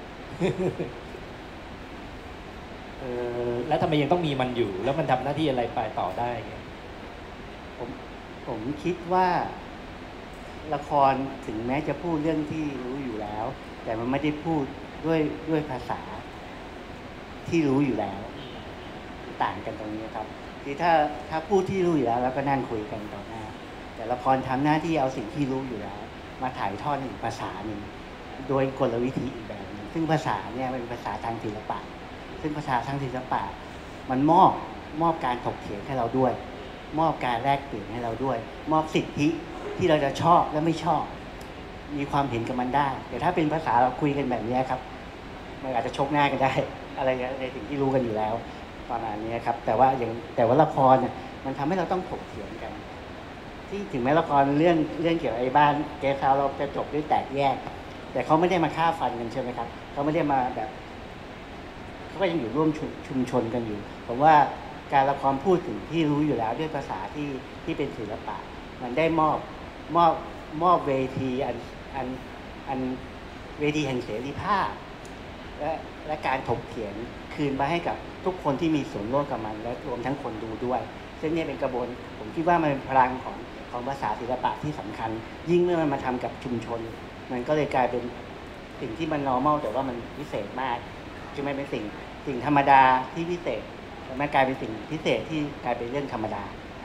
แล้วทำไมยังต้องมีมันอยู่แล้วมันทำหน้าที่อะไรไปต่อได้ไงผมคิดว่าละครถึงแม้จะพูดเรื่องที่รู้อยู่แล้วแต่มันไม่ได้พูดด้วยภาษาที่รู้อยู่แล้วต่างกันตรงนี้ครับคือถ้าพูดที่รู้อยู่แล้วแล้วก็นั่งคุยกันต่อหน้าแต่ละครทำหน้าที่เอาสิ่งที่รู้อยู่แล้วมาถ่ายทอดในภาษาหนึ่งโดยกลวิธีอีกแบบนึงซึ่งภาษาเนี่ยเป็นภาษาทางศิลปะซึ่งภาษาทางศิลปะมันมอบการถกเถียงให้เราด้วยมอบการแลกเปลี่ยนให้เราด้วยมอบสิทธิที่เราจะชอบและไม่ชอบมีความเห็นกับมันได้แต่ถ้าเป็นภาษาเราคุยกันแบบนี้ครับมันอาจจะชกหน้ากันได้อะไรในสิ่งที่รู้กันอยู่แล้วประมาณนี้ครับแต่ว่าละครเนี่ยมันทำให้เราต้องถกเถียงกันที่ถึงแม้ละครเรื่องเกี่ยวกับไอ้บ้านเกสเฮาส์เราจะจบด้วยแตกแยกแต่เขาไม่ได้มาฆ่าฟันกันใช่ไหมครับเขาไม่ได้มาแบบเขาก็ยังอยู่ร่วมชุมชนกันอยู่ผมว่าการละครพูดถึงที่รู้อยู่แล้วด้วยภาษาที่เป็นศิลปะมันได้มอบเวทีอันเวทีแห่งเสรีภาพและการถกเถียงคืนมาให้กับทุกคนที่มีส่วนร่วมกับมันและรวมทั้งคนดูด้วยซึ่งนี่เป็นกระบวนผมคิดว่ามันเป็นพลังของภาษาศิลปะที่สำคัญยิ่งเมื่อมันมาทำกับชุมชนมันก็เลยกลายเป็นสิ่งที่มัน normal แต่ว่ามันพิเศษมากจึงไม่เป็นสิ่งธรรมดาที่พิเศษแต่มันกลายเป็นสิ่งพิเศษที่กลายเป็นเรื่องธรรมดา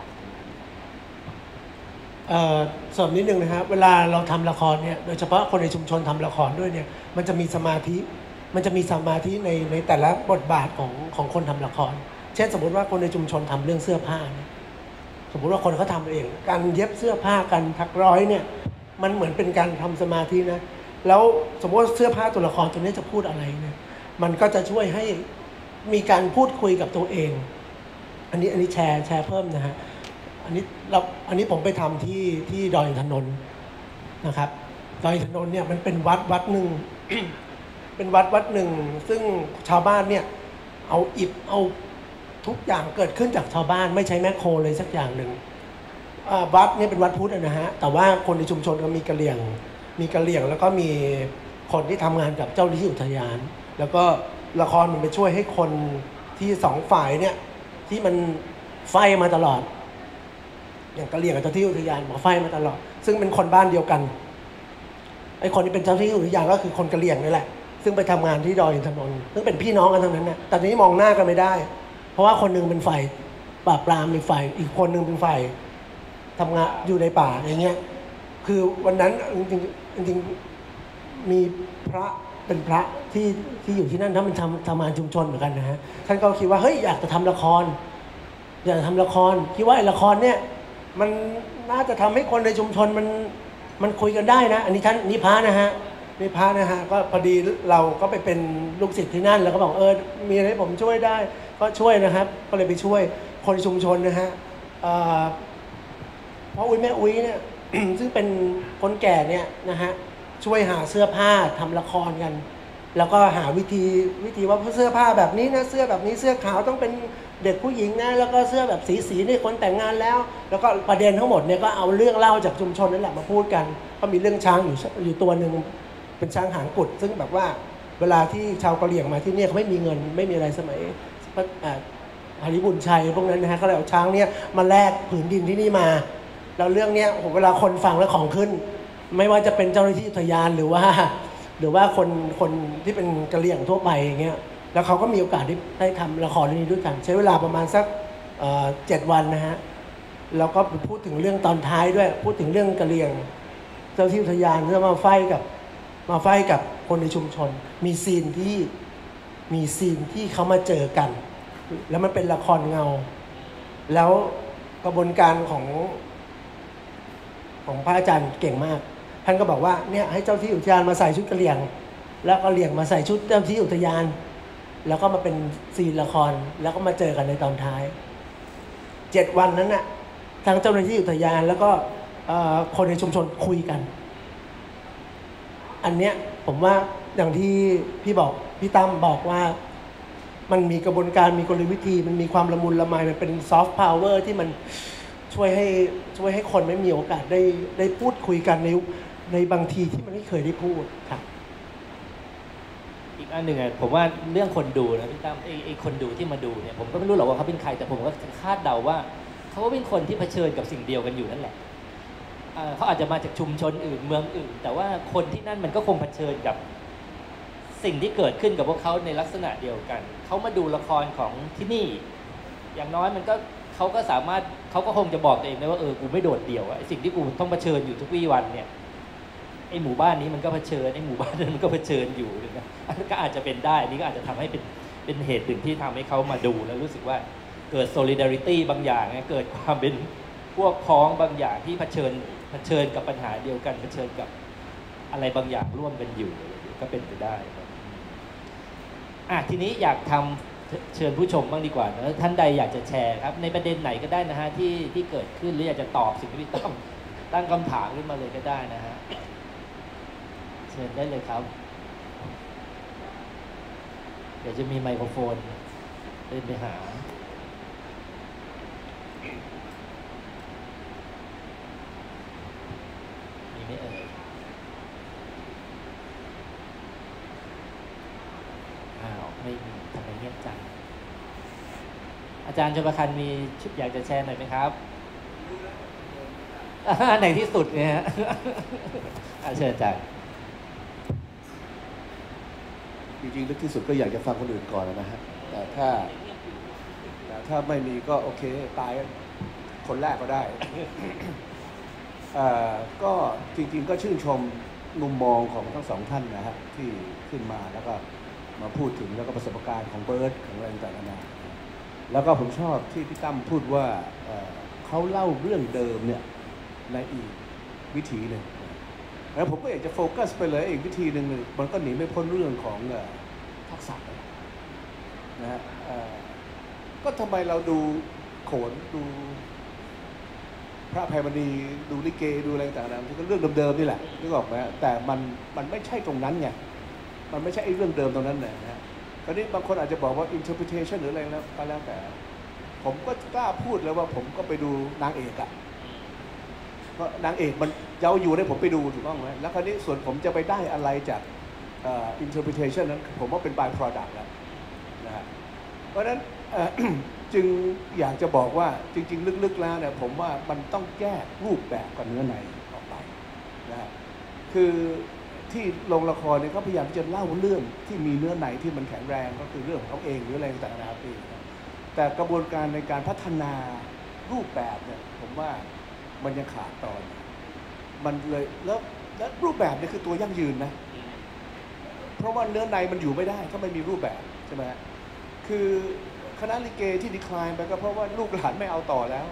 เสริมนิดนึงนะครับเวลาเราทำละครเนี่ยโดยเฉพาะคนในชุมชนทำละครด้วยเนี่ยมันจะมีสมาธิในแต่ละบทบาทของคนทำละครเช่นสมมติว่าคนในชุมชนทำเรื่องเสื้อผ้าสมมติว่าคนเขาทำเองการเย็บเสื้อผ้ากันถักร้อยเนี่ยมันเหมือนเป็นการทำสมาธินะแล้วสมมติว่าเสื้อผ้าตัวละครตัวนี้จะพูดอะไรเนี่ยมันก็จะช่วยให้มีการพูดคุยกับตัวเองอันนี้แชร์เพิ่มนะฮะอันนี้ผมไปทำที่ดอยอินทนนท์นะครับดอยอินทนนท์เนี่ยมันเป็นวัดหนึ่ง เป็นวัดหนึ่งซึ่งชาวบ้านเนี่ยเอาอิฐเอาทุกอย่างเกิดขึ้นจากชาวบ้านไม่ใช้แมคโครเลยสักอย่างหนึ่งวัดเนี่ยเป็นวัดพุทธนะฮะแต่ว่าคนในชุมชนก็มีกะเหรี่ยงแล้วก็มีคนที่ทำงานกับเจ้าหน้าที่อุทยาน แล้วก็ละครมันไปช่วยให้คนที่สองฝ่ายเนี่ยที่มันไฟมาตลอดอย่างกะเหรี่ยงกับเจ้าหน้าที่อุทยานมาไฟมาตลอดซึ่งเป็นคนบ้านเดียวกันไอ้คนที่เป็นเจ้าหน้าที่อุทยานก็คือคนกะเหรี่ยงนี่แหละซึ่งไปทำงานที่ดอยอินทนนท์ซึ่งเป็นพี่น้องกันทั้งนั้นนะแต่ทีนี้มองหน้ากันไม่ได้เพราะว่าคนนึงเป็นฝ่ายปราบปรามอีกคนนึงเป็นฝ่ายทำงานอยู่ในป่าอย่างเงี้ยคือวันนั้นจริงมีพระเป็นพระที่อยู่ที่นั่นท่านเป็นทำงานชุมชนเหมือนกันนะฮะท่านก็คิดว่าเฮ้ยอยากจะทำละครคิดว่าละครเนี่ยมันน่าจะทำให้คนในชุมชนมันคุยกันได้นะอันนี้ท่านนิพพานนะฮะก็พอดีเราก็ไปเป็นลูกศิษย์ที่นั่นแล้วก็บอกมีอะไรผมช่วยได้ก็ช่วยนะครับก็เลยไปช่วยคนชุมชนนะฮะพ่ออุ้ยแม่อุ้ยเนี่ย ซึ่งเป็นคนแก่เนี่ยนะฮะช่วยหาเสื้อผ้าทำละครกันแล้วก็หาวิธีว่าเสื้อผ้าแบบนี้นะเสื้อแบบนี้เสื้อขาวต้องเป็นเด็กผู้หญิงนะแล้วก็เสื้อแบบสีนี่คนแต่งงานแล้วก็ประเด็นทั้งหมดเนี่ยก็เอาเรื่องเล่าจากชุมชนนั่นแหละมาพูดกันก็มีเรื่องช้างอยู่ตัวหนึ่งเป็นช้างหางกุดซึ่งแบบว่าเวลาที่ชาวกะเหรี่ยงมาที่เนี่ยเขาไม่มีเงินไม่มีอะไรสมัยหริบุญชัยพวกนั้นนะฮะเขาเลยเอาช้างเนี่ยมาแลกผืนดินที่นี่มาแล้วเรื่องเนี้ยเวลาคนฟังแล้วของขึ้นไม่ว่าจะเป็นเจ้าหน้าที่อุทยานหรือว่าคนที่เป็นกะเหรี่ยงทั่วไปอย่างเงี้ยแล้วเขาก็มีโอกาสได้ทำละครเรื่องนี้ด้วยกันใช้เวลาประมาณสัก7 วันนะฮะแล้วก็พูดถึงเรื่องตอนท้ายด้วยพูดถึงเรื่องกะเหรี่ยงเจ้าที่อุทยานเพื่อมาไฟกับคนในชุมชนมีซีนที่เขามาเจอกันแล้วมันเป็นละครเงาแล้วกระบวนการของพระอาจารย์เก่งมากท่านก็บอกว่าเนี่ยให้เจ้าที่อุทยานมาใส่ชุดกะเหรี่ยงแล้วก็เหรี่ยงมาใส่ชุดเจ้าที่อุทยานแล้วก็มาเป็นซีนละครแล้วก็มาเจอกันในตอนท้าย7 วันนั้นน่ะทางเจ้าหน้าที่อุทยานแล้วก็คนในชุมชนคุยกันอันเนี้ยผมว่าอย่างที่พี่ตั้มบอกว่ามันมีกระบวนการมีกลวิธีมันมีความละมุนละไมมันเป็นซอฟต์พาวเวอร์ที่มันช่วยให้คนไม่มีโอกาสได้พูดคุยกันในบางทีที่มันไม่เคยได้พูดครับอีกอันหนึ่งผมว่าเรื่องคนดูนะพี่ตั้มไอ้คนดูที่มาดูเนี่ยผมก็ไม่รู้หรอกว่าเขาเป็นใครแต่ผมก็คาดเดาว่าเขาเป็นคนที่เผชิญกับสิ่งเดียวกันอยู่นั่นแหละเขาอาจจะมาจากชุมชนอื่นเมืองอื่นแต่ว่าคนที่นั่นมันก็คงเผชิญกับสิ่งที่เกิดขึ้นกับพวกเขาในลักษณะเดียวกันเขามาดูละครของที่นี่อย่างน้อยมันก็เขาก็สามารถเขาก็คงจะบอกตัวเองได้ว่ากูไม่โดดเดี่ยวไอ้สิ่งที่กูต้องเผชิญอยู่ทุกวี่วันเนี่ยไอ้หมู่บ้านนี้มันก็เผชิญไอ้หมู่บ้านนั้นมันก็เผชิญอยู่นะก็อาจจะเป็นได้นี่ก็อาจจะทำให้เป็นเหตุหนึ่งที่ทำให้เขามาดูแล้วรู้สึกว่าเกิด solidarity บางอย่างเกิดความเป็นพวกพ้องบางอย่างที่เผชิญกับปัญหาเดียวกันเผชิญกับอะไรบางอย่างร่วมกันอยู่ก็เป็นไปได้ทีนี้อยากทำเชิญผู้ชมบ้างดีกว่านะท่านใดอยากจะแชร์ครับในประเด็นไหนก็ได้นะฮะที่เกิดขึ้นหรืออยากจะตอบสิ่งที่พี่ตั้งคำถามขึ้นมาเลยก็ได้นะฮะเชิญได้เลยครับเดี๋ยวจะมีไมโครโฟนเดินไปหามีไหมไม่มีทำไมเงียบจังอาจารย์ชลประคันมีอยากจะแชร์หน่อยไหมครับในที่สุดเนี่ยฮะเชิญอาจารย์จริงๆลึกที่สุดก็อยากจะฟังคนอื่นก่อนนะฮะแต่ถ้าไม่มีก็โอเคตายคนแรกก็ได้ ก็จริงๆก็ชื่นชมมุมมองของทั้งสองท่านนะฮะที่ขึ้นมาแล้วก็มาพูดถึงแล้วก็ประสบการณ์ของเบิร์ดของอะไรต่างๆนาแล้วก็ผมชอบที่พี่ตั้มพูดว่าเขาเล่าเรื่องเดิมเนี่ยในอีกวิธีหนึ่งแล้วผมก็อยากจะโฟกัสไปเลยอีกวิธีหนึ่งมันก็หนีไม่พ้นเรื่องของทักษะนะฮะก็ทำไมเราดูโขนดูพระอภัยมณีดูลิเกดูอะไรต่างๆที่ก็เรื่องเดิมๆนี่แหละนึกออกไหมแต่มันไม่ใช่ตรงนั้นไงมันไม่ใช่ไอ้เรื่องเดิมตรงนั้นนะฮะตอนนี้บางคนอาจจะบอกว่า interpretation หรืออะไรแล้วก็แล้วแต่ผมก็กล้าพูดเลยว่าผมก็ไปดูนางเอกอะเพราะนางเอกมันเย้าอยู่ให้ผมไปดูถูกต้องไหมแล้วคราวนี้ส่วนผมจะไปได้อะไรจากinterpretation นั้นผมว่าเป็น by product แล้วนะฮะเพราะฉะนั้นจึงอยากจะบอกว่าจริงๆลึกๆแล้วเนี่ยผมว่ามันต้องแยกรูปแบบกับเนื้อในออกไปนะฮะคือที่โรงละครเนี่ยเขาพยายามจะเล่าเรื่องที่มีเนื้อในที่มันแข็งแรงก็คือเรื่องของเขาเองหรืออะไรต่างๆนานาแต่กระบวนการในการพัฒนารูปแบบเนี่ยผมว่ามันยังขาดตอนมันเลยแล้วรูปแบบเนี่ยคือตัวยั่งยืนนะเพราะว่าเนื้อในมันอยู่ไม่ได้ถ้าไม่มีรูปแบบใช่ไหมคือคณะลิเกที่ดีคลายไปก็เพราะว่าลูกหลานไม่เอาต่อแล้ว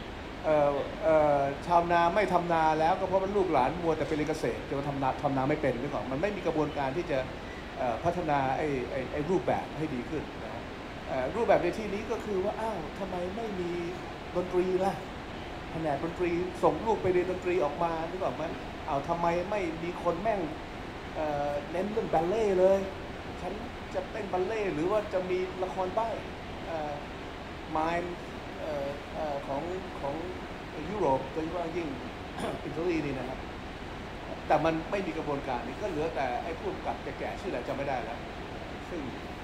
ชาวนาไม่ทำนาแล้วก็เพราะว่าลูกหลานมัวแต่ไปเรียนเกษตรจนทำนาไม่เป็นหรือเปล่ามันไม่มีกระบวนการที่จะพัฒนาไอ้รูปแบบให้ดีขึ้นนะรูปแบบในที่นี้ก็คือว่าอ้าวทำไมไม่มีดนตรีล่ะแผนกดนตรีส่งลูกไปเรียนดนตรีออกมาหรือเปล่ามันเอาทำไมไม่มีคนแม่งเน้นเรื่องบัลเล่เลยฉันจะเต้นบัลเล่หรือว่าจะมีละครใบ้ไมล์ของยุโรปโดยเฉพาะยิ่ง อิตาลีนี่นะครับแต่มันไม่มีกระบวนการนี่ก็เหลือแต่ไอ้ผู้กำกับแก่ๆชื่ออะไรจำไม่ได้แล้วซึ่ง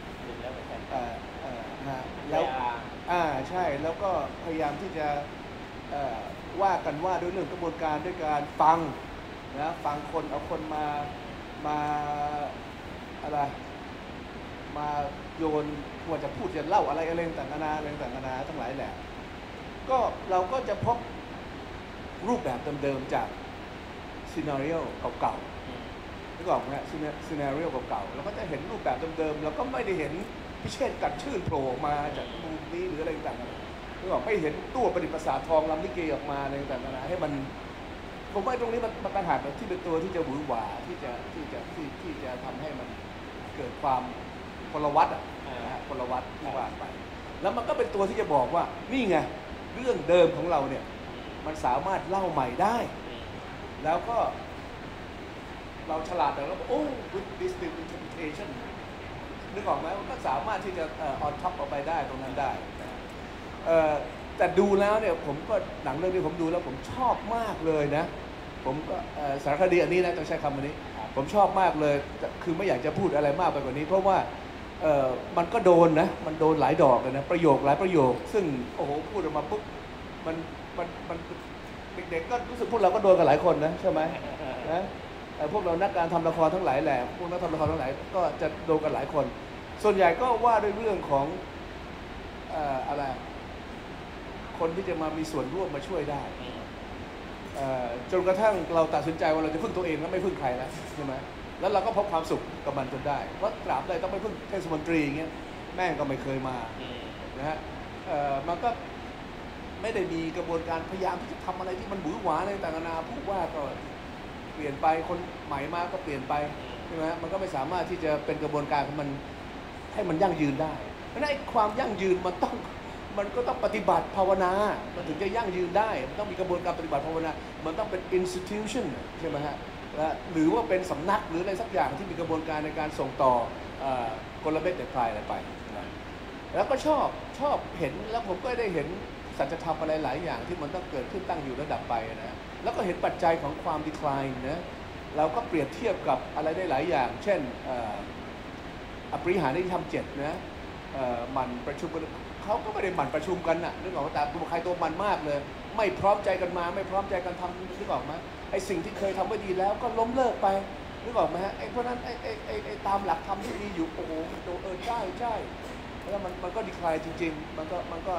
แล้วใช่แล้วก็พยายามที่จะว่ากันว่าด้วยเรื่องกระบวนการด้วยการฟังนะฟังคนเอาคนมาอะไรมาโยนว่าจะพูดจะเล่าอะไรต่างๆนานาทั้งหลายแหละก็เราก็จะพบรูปแบบเดิมๆจากซีนาริโอเก่าๆนึกออกไหมซีนาริโอเก่าๆเราก็จะเห็นรูปแบบเดิมๆเราก็ไม่ได้เห็นพิเชษกัดชื่นโผล่มาจากมุมนี้หรืออะไรต่างๆนึกออกไม่เห็นตู้ประดิษฐ์ประสาททองลำลิเกออกมาอะไรต่างๆให้มันผมว่าตรงนี้มันต่างหากที่เป็นตัวที่จะหวือหวาที่จะทำให้มันเกิดความพลวัตพลวัตที่ว่าไปแล้วมันก็เป็นตัวที่จะบอกว่านี่ไงเรื่องเดิมของเราเนี่ยมันสามารถเล่าใหม่ได้แล้วก็เราฉลาดแต่เราโอ้ with this interpretation นึกออกไหมมันก็สามารถที่จะ on top ออกไปได้ตรงนั้นได้แต่ดูแล้วเนี่ยผมก็หนังเรื่องนี้ผมดูแล้วผมชอบมากเลยนะผมก็สารคดีอันนี้นะต้องใช้คำนี้ผมชอบมากเลยคือไม่อยากจะพูดอะไรมากไปกว่านี้เพราะว่ามันก็โดนนะมันโดนหลายดอกเลยนะประโยคหลายประโยคซึ่งโอ้โหพูดออกมาปุ๊บมันเด็กๆก็รู้สึกพวกเราก็โดนกันหลายคนนะใช่ไหมนะพวกเรานักการทำละครทั้งหลายแหละพวกนักทำละครทั้งหลายก็จะโดนกันหลายคนส่วนใหญ่ก็ว่าด้วยเรื่องของอะไรคนที่จะมามีส่วนร่วมมาช่วยได้จนกระทั่งเราตัดสินใจว่าเราจะพึ่งตัวเองแล้วไม่พึ่งใครแล้วใช่ไหมแล้วเราก็พบความสุขกับมันจนได้เพราะตราบใดต้องไม่พึ่งเทศมนตรีอย่างเงี้ยแม่งก็ไม่เคยมานะฮะมันก็ไม่ได้มีกระบวนการพยายามที่จะทำอะไรที่มันหวือหวาอะไรต่างๆนานาผู้ว่าก็เปลี่ยนไปคนใหม่มาก็เปลี่ยนไปใช่ไหมมันก็ไม่สามารถที่จะเป็นกระบวนการของมันให้มันยั่งยืนได้เพราะฉะนั้นความยั่งยืนมันก็ต้องปฏิบัติภาวนามันถึงจะยั่งยืนได้มันต้องมีกระบวนการปฏิบัติภาวนามันต้องเป็น institution ใช่ไหมฮะหรือว่าเป็นสำนักหรืออะไรสักอย่างที่มีกระบวนการในการส่งต่อกลเม็ดเด็ดพลายอะไรไปนะแล้วก็ชอบเห็นแล้วผมก็ได้เห็นสัจธรรมอะไรหลายอย่างที่มันต้องเกิดขึ้นตั้งอยู่ระดับไปนะแล้วก็เห็นปัจจัยของความ decline นะเราก็เปรียบเทียบกับอะไรได้หลายอย่างเช่นอภิหารนิติธรรม7นะมันประชุมเขาก็ไม่ได้หมั่นประชุมกันนะนึกออกไหมแต่ตัวใครตัวมันมากเลยไม่พร้อมใจกันมาไม่พร้อมใจกันทำนึกออกไหมไอ้สิ่งที่เคยทำไว้ดีแล้วก็ล้มเลิกไปนึกออกไหมฮะไอ้เพราะนั้นไอ้ตามหลักธรรมที่มีอยู่โอ้โหใช่แล้วมันก็ดีคลายจริงๆมันก็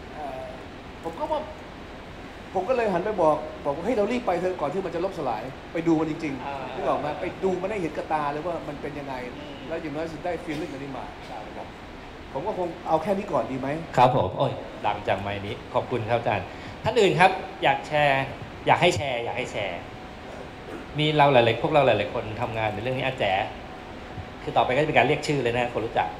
ผมก็เลยหันไปบอกว่าให้เรารีบไปเถอะก่อนที่มันจะล่มสลายไปดูมันจริงๆนึกออกไหมไปดูมันให้เห็นกระตาเลยว่ามันเป็นยังไงแล้วอย่างน้อยสุดได้ฟีลลิ่งอันนี้มาผมก็คงเอาแค่นี้ก่อนดีไหมครับผมโอ้ยดังจังไมค์นี้ขอบคุณครับอาจารย์ท่านอื่นครับอยากให้แชร์มีพวกเราหลายๆคนทำงานในเรื่องนี้อาแจคือต่อไปก็จะเป็นการเรียกชื่อเลยนะคนรู้จัก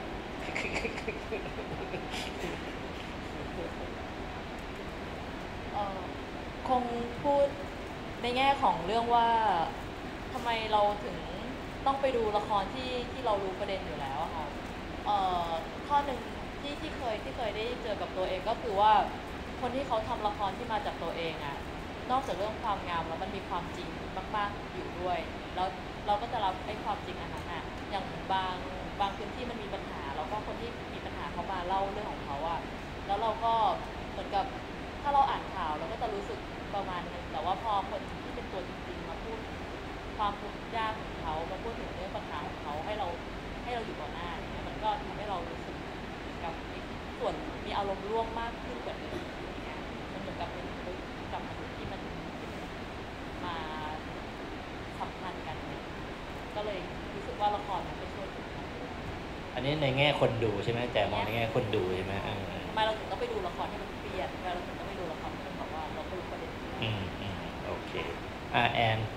คงพูดในแง่ของเรื่องว่าทำไมเราถึงต้องไปดูละครที่เรารู้ประเด็นอยู่แล้วค่ะข้อหนึ่งที่เคยได้เจอกับตัวเองก็คือว่าคนที่เขาทำละครที่มาจากตัวเองอ่ะนอกจากเรื่องความงามแล้วมันมีความจริงมากๆอยู่ด้วยแล้วเราก็จะรับไอ้ความจริงอันนั้นอะอย่างบางพื้นที่มันมีปัญหาแล้วก็คนที่มีปัญหาเขามาเล่าเรื่องของเขาอะแล้วเราก็เหมือนกับถ้าเราอ่านข่าวเราก็จะรู้สึกประมาณนึงแต่ว่าพอคนที่เป็นตัวจริงๆมาพูดความทุกข์ยากของเขามาพูดถึงเรื่องปัญหาของเขาให้เราอยู่ต่อหน้าอย่างเงี้ยมันก็ทำให้เรารู้สึกกับส่วนมีอารมณ์ร่วมมากขึ้นกว่าเดิมอย่างเงี้ยมันเหมือนกับเป็นกับมนุษย์ที่มันมาสัมพันธ์กันเนี่ยก็เลยรู้สึกว่าละครมันไปช่วยถึงกันอันนี้ในแง่คนดูใช่ไหมแต่มองในแง่คนดูใช่ไหมทำไมเราถึงต้องไปดูละครที่มันเครียดทำไมเราถึงต้องไปดูละครที่มันแบบว่าเราก็รู้ประเด็นโอเคแอน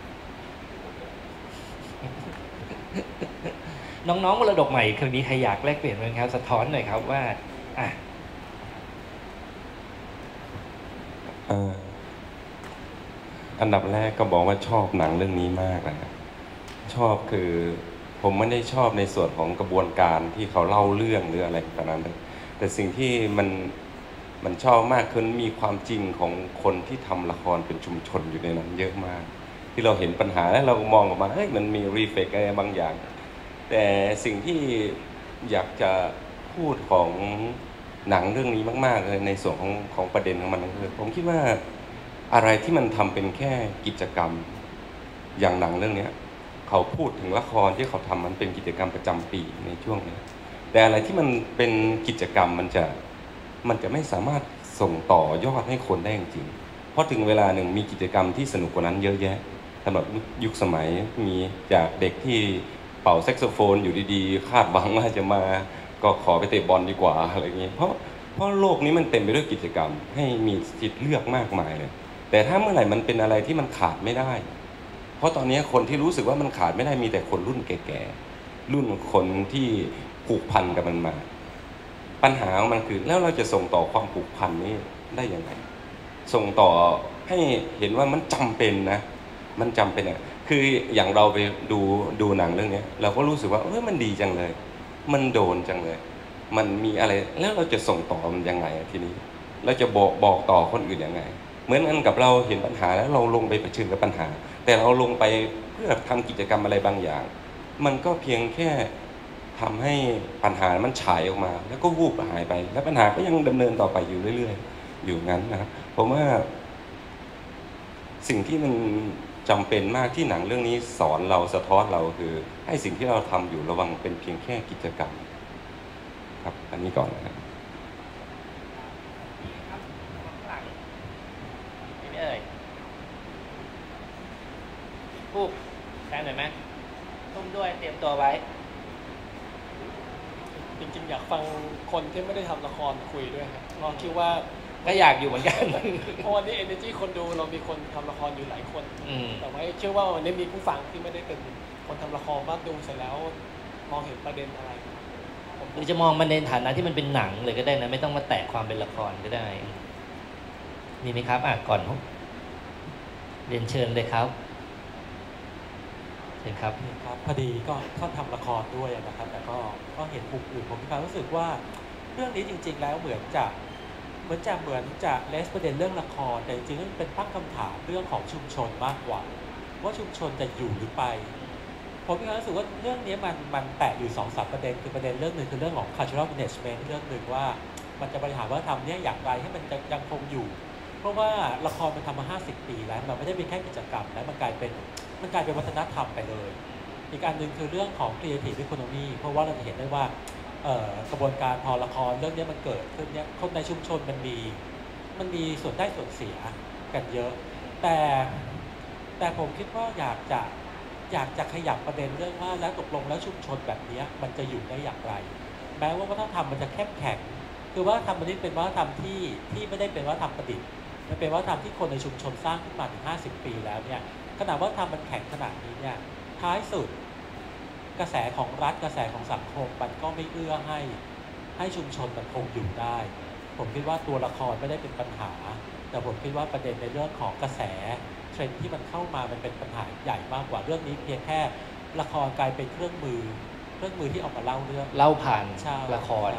น้องๆมรดกใหม่คืนนี้ใครอยากแลกเปลี่ยนไหมครับสะท้อนหน่อยครับว่าอันดับแรกก็บอกว่าชอบหนังเรื่องนี้มากนะครับชอบคือผมไม่ได้ชอบในส่วนของกระบวนการที่เขาเล่าเรื่องหรืออะไรต่างๆแต่สิ่งที่มันชอบมากคือมีความจริงของคนที่ทำละครเป็นชุมชนอยู่ในนั้นเยอะมากที่เราเห็นปัญหาแล้วเรามองออกมาเฮ้ยมันมีรีเฟกอะไรบางอย่างแต่สิ่งที่อยากจะพูดของหนังเรื่องนี้มากๆเลยในส่วนของประเด็นของมันคือผมคิดว่าอะไรที่มันทำเป็นแค่กิจกรรมอย่างหนังเรื่องนี้เขาพูดถึงละครที่เขาทำมันเป็นกิจกรรมประจำปีในช่วงนี้แต่อะไรที่มันเป็นกิจกรรมมันจะไม่สามารถส่งต่อยอดให้คนได้จริงๆเพราะถึงเวลาหนึ่งมีกิจกรรมที่สนุกกว่านั้นเยอะแยะสำหรับยุคสมัยมีจากเด็กที่เป่าแซกโซโฟนอยู่ดีๆคาดหวังว่าจะมาก็ขอไปเตะบอลดีกว่าอะไรอย่างนี้เพราะโลกนี้มันเต็มไปด้วยกิจกรรมให้มีสิทธิ์เลือกมากมายเลยแต่ถ้าเมื่อไหร่มันเป็นอะไรที่มันขาดไม่ได้เพราะตอนนี้คนที่รู้สึกว่ามันขาดไม่ได้มีแต่คนรุ่นแก่ๆรุ่นคนที่ผูกพันกับมันมาปัญหาของมันคือแล้วเราจะส่งต่อความผูกพันนี้ได้ยังไงส่งต่อให้เห็นว่ามันจำเป็นนะมันจำเป็นอ่ะคืออย่างเราไปดูหนังเรื่องนี้เราก็รู้สึกว่ามันดีจังเลยมันโดนจังเลยมันมีอะไรแล้วเราจะส่งต่อมันยังไงทีนี้เราจะบอกต่อคนอื่นยังไงเหมือนกันกับเราเห็นปัญหาแล้วเราลงไปเผชิญกับปัญหาแต่เราลงไปเพื่อทำกิจกรรมอะไรบางอย่างมันก็เพียงแค่ทำให้ปัญหามันฉายออกมาแล้วก็วูบหายไปแล้วปัญหาก็ยังดำเนินต่อไปอยู่เรื่อยๆอยู่งั้นนะครับผมว่าสิ่งที่มันจำเป็นมากที่หนังเรื่องนี้สอนเราสะท้อนเราคือให้สิ่งที่เราทำอยู่ระวังเป็นเพียงแค่กิจกรรมครับอันนี้ก่อนนะครับพูดแทนหน่อยไหมทุ่มด้วยเตรียมตัวไว้จริงๆอยากฟังคนที่ไม่ได้ทำละครคุยด้วยครับเราคิดว่าก็อยากอยู่เหมือนกันเพราะวันนี้ energy คนดูเรามีคนทำละครอยู่หลายคนแต่ว่าเชื่อว่าวันนี้มีผู้ฟังที่ไม่ได้เป็นคนทำละครมาดูเสร็จแล้วมองเห็นประเด็นอะไรหรือจะมองมันในฐานะที่มันเป็นหนังเลยก็ได้นะไม่ต้องมาแตะความเป็นละครก็ได้มีไหมครับก่อนเรียนเชิญเลยครับเชิญครับพอดีก็ทำละครด้วยนะครับแต่ก็เห็นมุมอื่นผมมีความรู้สึกว่าเรื่องนี้จริงๆแล้วเหมือนจะเลสประเด็นเรื่องละครแต่จริงๆเป็นตั้งคำถามเรื่องของชุมชนมากกว่าว่าชุมชนจะอยู่หรือไปผมมีความรู้สึกว่าเรื่องนี้มันแตะอยู่ 2-3 ประเด็นคือประเด็นเรื่องนึงคือเรื่องของ cultural management เรื่องนึงว่ามันจะบริหารวัฒนธรรมเนี่ยอย่างไรให้มันยังคงอยู่เพราะว่าละครมันทำมา50 ปีแล้วมันไม่ได้เป็นแค่กิจกรรมแล้วมันกลายเป็นวัฒนธรรมไปเลยอีกอันหนึ่งคือเรื่องของ creative economy เพราะว่าเราจะเห็นได้ว่ากระบวนการพอละครเรื่องนี้มันเกิดขึ้นเนี่ยคนในชุมชนมันมีส่วนได้ส่วนเสียกันเยอะแต่ผมคิดว่าอยากจะขยับประเด็นเรื่องว่าแล้วตกลงแล้วชุมชนแบบนี้มันจะอยู่ได้อย่างไรแม้ว่าวัฒนธรรมมันจะเข้มแข็งคือวัฒนธรรมมันนี้เป็นวัฒนธรรมที่ไม่ได้เป็นวัฒนธรรมประดิษฐ์มันเป็นวัฒนธรรมที่คนในชุมชนสร้างขึ้นมาถึง50 ปีแล้วเนี่ยขนาดว่าทำมันแข็งขนาดนี้เนี่ยท้ายสุดกระแสของรัฐกระแสของสังคมมันก็ไม่เอื้อให้ชุมชนมันคงอยู่ได้ผมคิดว่าตัวละครไม่ได้เป็นปัญหาแต่ผมคิดว่าประเด็นในเรื่องของกระแสเทรนด์ที่มันเข้ามามันเป็นปัญหาใหญ่มากกว่าเรื่องนี้เพียงแค่ละครกลายเป็นเครื่องมือที่เอามาเล่าเรื่องเล่าผ่านละคร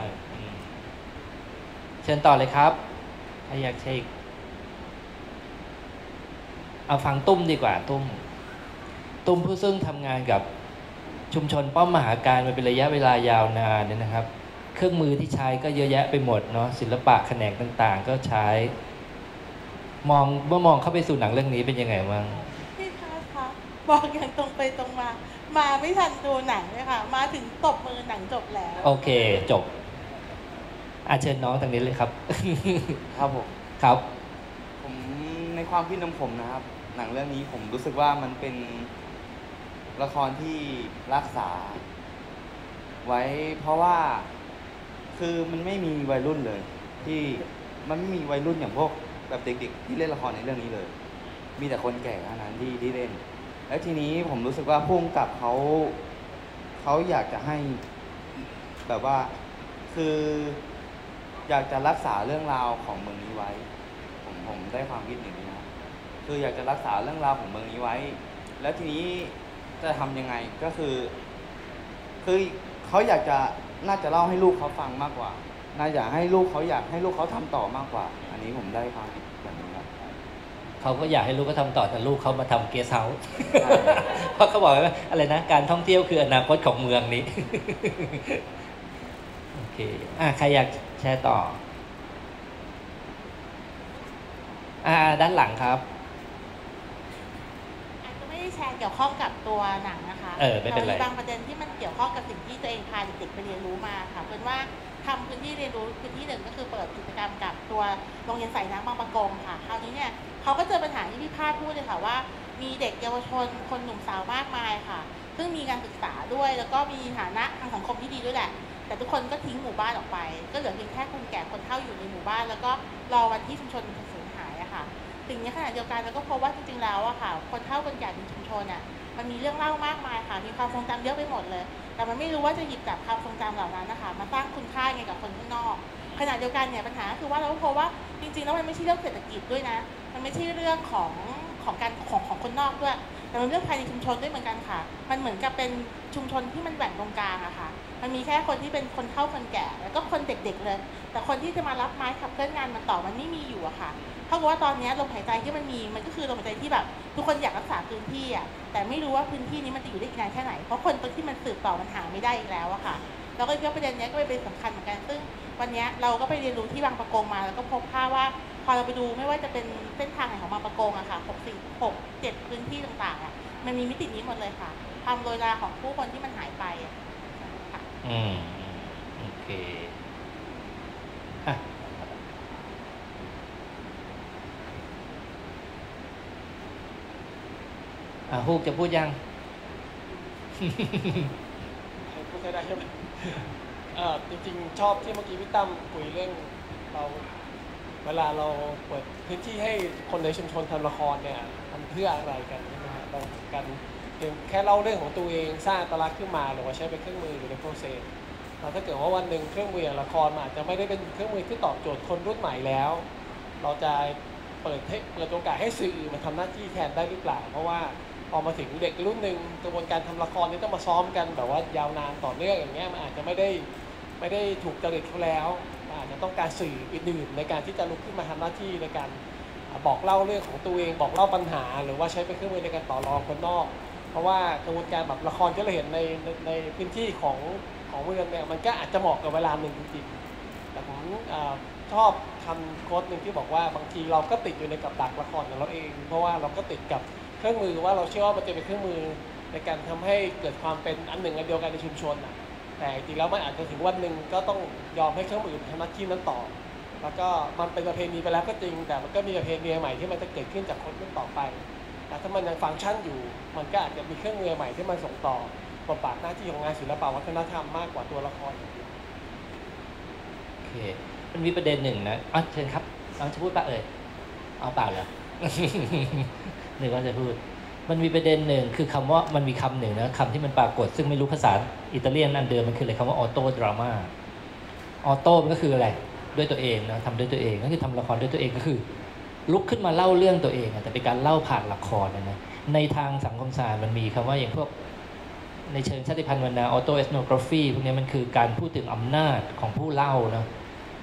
เชิญต่อเลยครับถ้าอยากเช็คเอาฟังตุ้มดีกว่าตุ้มผู้ซึ่งทำงานกับชุมชนป้อมมหาการมาเป็นระยะเวลายาวนานเนี่ยนะครับเครื่องมือที่ใช้ก็เยอะแยะไปหมดเนาะศิลปะแขนงต่างๆ ก็ใช้เมื่อมองเข้าไปสู่หนังเรื่องนี้เป็นยังไงบ้างพี่พาสคะบอกอย่างตรงไปตรงมาไม่ทันดูหนังเลยค่ะมาถึงตบมือหนังจบแล้วโอเคจบเชิญน้องทางนี้เลยครับครับผมครับผมในความคิดของผมนะครับหนังเรื่องนี้ผมรู้สึกว่ามันเป็นละครที่รักษาไว้เพราะว่าคือมันไม่มีวัยรุ่นเลยที่มันไม่มีวัยรุ่นอย่างพวกแบบเด็กๆที่เล่นละครในเรื่องนี้เลยมีแต่คนแก่เท่านั้นที่เล่นแล้วทีนี้ผมรู้สึกว่าพุ่งกับเขาอยากจะให้แบบว่าคืออยากจะรักษาเรื่องราวของเมืองนี้ไว้ผมได้ความคิดอย่างนี้นะคืออยากจะรักษาเรื่องราวของเมืองนี้ไว้แล้วทีนี้จะทำยังไงก็คือเขาอยากจะน่าจะเล่าให้ลูกเขาฟังมากกว่าน่าจะให้ลูกเขาทำต่อมากกว่าอันนี้ผมได้ความคิดแบบนี้ครับเขาก็อยากให้ลูกเขาทำต่อแต่ลูกเขามาทำเกสต์เฮาส์เพราะเขาบอกว่าอะไรนะการท่องเที่ยวคืออนาคตของเมืองนี้โอเคใครอยากแชร์ต่อด้านหลังครับอาจจะไม่ได้แชร์เกี่ยวข้องกับตัวหนังนะคะไม่เป็นไรบางประเด็นที่มันเกี่ยวข้องกับสิ่งที่ตัวเองพาเด็กไปเรียนรู้มาค่ะเป็นว่าทำพื้นที่เรียนรู้พื้นที่หนึ่งก็คือเปิดกิจกรรมกับตัวโรงเรียนสายน้ำบางประกงค่ะคราวนี้เนี่ยเขาก็เจอปัญหาที่พี่พาดพูดเลยค่ะว่ามีเด็กเยาวชนคนหนุ่มสาวมากมายค่ะซึ่งมีการศึกษาด้วยแล้วก็มีฐานะทางสังคมที่ดีด้วยแหละแต่ทุกคนก็ทิ้งหมู่บ้านออกไปก็เหลือเพียงแค่คนแก่คนเฒ่าอยู่ในหมู่บ้านแล้วก็รอวันที่ชุมชนจะสูญหายอะค่ะถึงในขณะเดียวกันแล้วก็พบว่าจริงๆแล้วอะค่ะคนเฒ่าคนแก่ในชุมชนอะมันมีเรื่องเล่ามากมายค่ะมีความทรงจำเยอะไปหมดเลยแต่มันไม่รู้ว่าจะหยิบจับความทรงจำเหล่านั้นนะคะมาสร้างคุณค่าไงกับคนข้างนอกขณะเดียวกันเนี่ยปัญหาคือว่าเราพบว่าจริงๆแล้วมันไม่ใช่เรื่องเศรษฐกิจด้วยนะมันไม่ใช่เรื่องของคนนอกด้วยแต่มันเรื่องภายในชุมชนด้วยเหมือนกันค่ะมันเหมือนกับเป็นชุมชนที่มันแบ่งตรงกลางอะค่ะมันมีแค่คนที่เป็นคนเฒ่าคนแก่แล้วก็คนเด็กๆเลยแต่คนที่จะมารับไม้ขับเคลื่อนงานมันต่อมันไม่มีอยู่อะค่ะเท่ากับว่าตอนนี้ลมหายใจที่มันก็คือลมหายใจที่แบบทุกคนอยากรักษาพื้นที่อะแต่ไม่รู้ว่าพื้นที่นี้มันจะอยู่ได้อีกนานแค่ไหนเพราะคนที่มันสืบต่อมันหาไม่ได้อีกแล้วอะค่ะแล้วก็ประเด็นนี้ก็เป็นสำคัญเหมือนกันซึ่งวันนี้เราก็ไปเรียนรู้ที่บางปะกงมาแล้วก็พบภาพว่าพอเราไปดูไม่ว่าจะเป็นเส้นทางไหนของบางปะกงอะค่ะ7 พื้นที่ต่างๆอะมันมีมิตินี้หมดเลยค่ะทำโดยลาของผู้คนที่มันหายไปค่ะโอเคฮูกจะพูดยังพูดได้ใช่ไหมจริงๆชอบที่เมื่อกี้พี่ตั้มคุยเรื่องเวลาเราเปิดพื้นที่ให้คนในชุมชนทำละครเนี่ยทำเพื่ออะไรกันใช่ไหมครับเรากันแค่เล่าเรื่องของตัวเองสร้างอัตลักษณ์ขึ้นมาหรือว่าใช้เป็นเครื่องมือหรือในโปรเซสแล้วถ้าเกิดว่าวันหนึ่งเครื่องมืออย่างละครอาจจะไม่ได้เป็นเครื่องมือที่ตอบโจทย์คนรุ่นใหม่แล้วเราจะเปิดโอกาสให้สื่อมาทำหน้าที่แทนได้หรือเปล่าเพราะว่าพอมาถึงเด็กรุ่นหนึ่งกระบวนการทำละครนี่ต้องมาซ้อมกันแบบว่ายาวนานต่อเนื่องอย่างเงี้ยมันอาจจะไม่ได้ถูกจริตเขาแล้วอาจจะต้องการสื่ออื่นๆในการที่จะลุกขึ้นมาทำหน้าที่ในการบอกเล่าเรื่องของตัวเองบอกเล่าปัญหาหรือว่าใช้เป็นเครื่องมือในการต่อรองคนนอกเพราะว่ากระบวนการแบบละครที่เราเห็นในพื้นที่ของเมืองเนี่ยมันก็อาจจะเหมาะกับเวลาหนึ่งจริงๆแต่ผมชอบคำโค้ดหนึ่งที่บอกว่าบางทีเราก็ติดอยู่ในกับดักละครของเราเองเพราะว่าเราก็ติดกับเครื่องมือว่าเราเชื่อว่ามันจะเป็นเครื่องมือในการทำให้เกิดความเป็นอันหนึ่งอันเดียวกันในชุมชนแต่จริงแล้วมันอาจจะถึงวันหนึ่งก็ต้องยอมให้เครื่องมือทำหน้าที่นั้นต่อแล้วก็มันเป็นประเพณีไปแล้วก็จริงแต่มันก็มีประเพณีใหม่ที่มันจะเกิดขึ้นจากคนรุ่นต่อไปแต่ถ้ามันยังฟังก์ชันอยู่มันก็อาจจะมีเครื่องมือใหม่ที่มันส่งต่อบทบาทหน้าที่ของงานศิลปวัฒนธรรมมากกว่าตัวละครอย่างเดียวโอเคมันมีประเด็นหนึ่งนะเชิญครับน้องจะพูดป่ะเอาเปล่าเหรอหนึ่งก็จะพูดมันมีประเด็นหนึ่งคือคำว่ามันมีคำหนึ่งนะคำที่มันปรากฏซึ่งไม่รู้ภาษาอิตาเลียนอันเดิมมันคืออะไรคำว่าออโต้ดราม่าออโต้มันก็คืออะไรด้วยตัวเองนะทำด้วยตัวเองก็คือทำละครด้วยตัวเองก็คือลุกขึ้นมาเล่าเรื่องตัวเองแต่เป็นการเล่าผ่านละครนะในทางสังคมศาสตร์มันมีคำว่าอย่างพวกในเชิงชาติพันธุ์วรรณะออโต้เอสโนกราฟีพวกนี้มันคือการพูดถึงอำนาจของผู้เล่านะ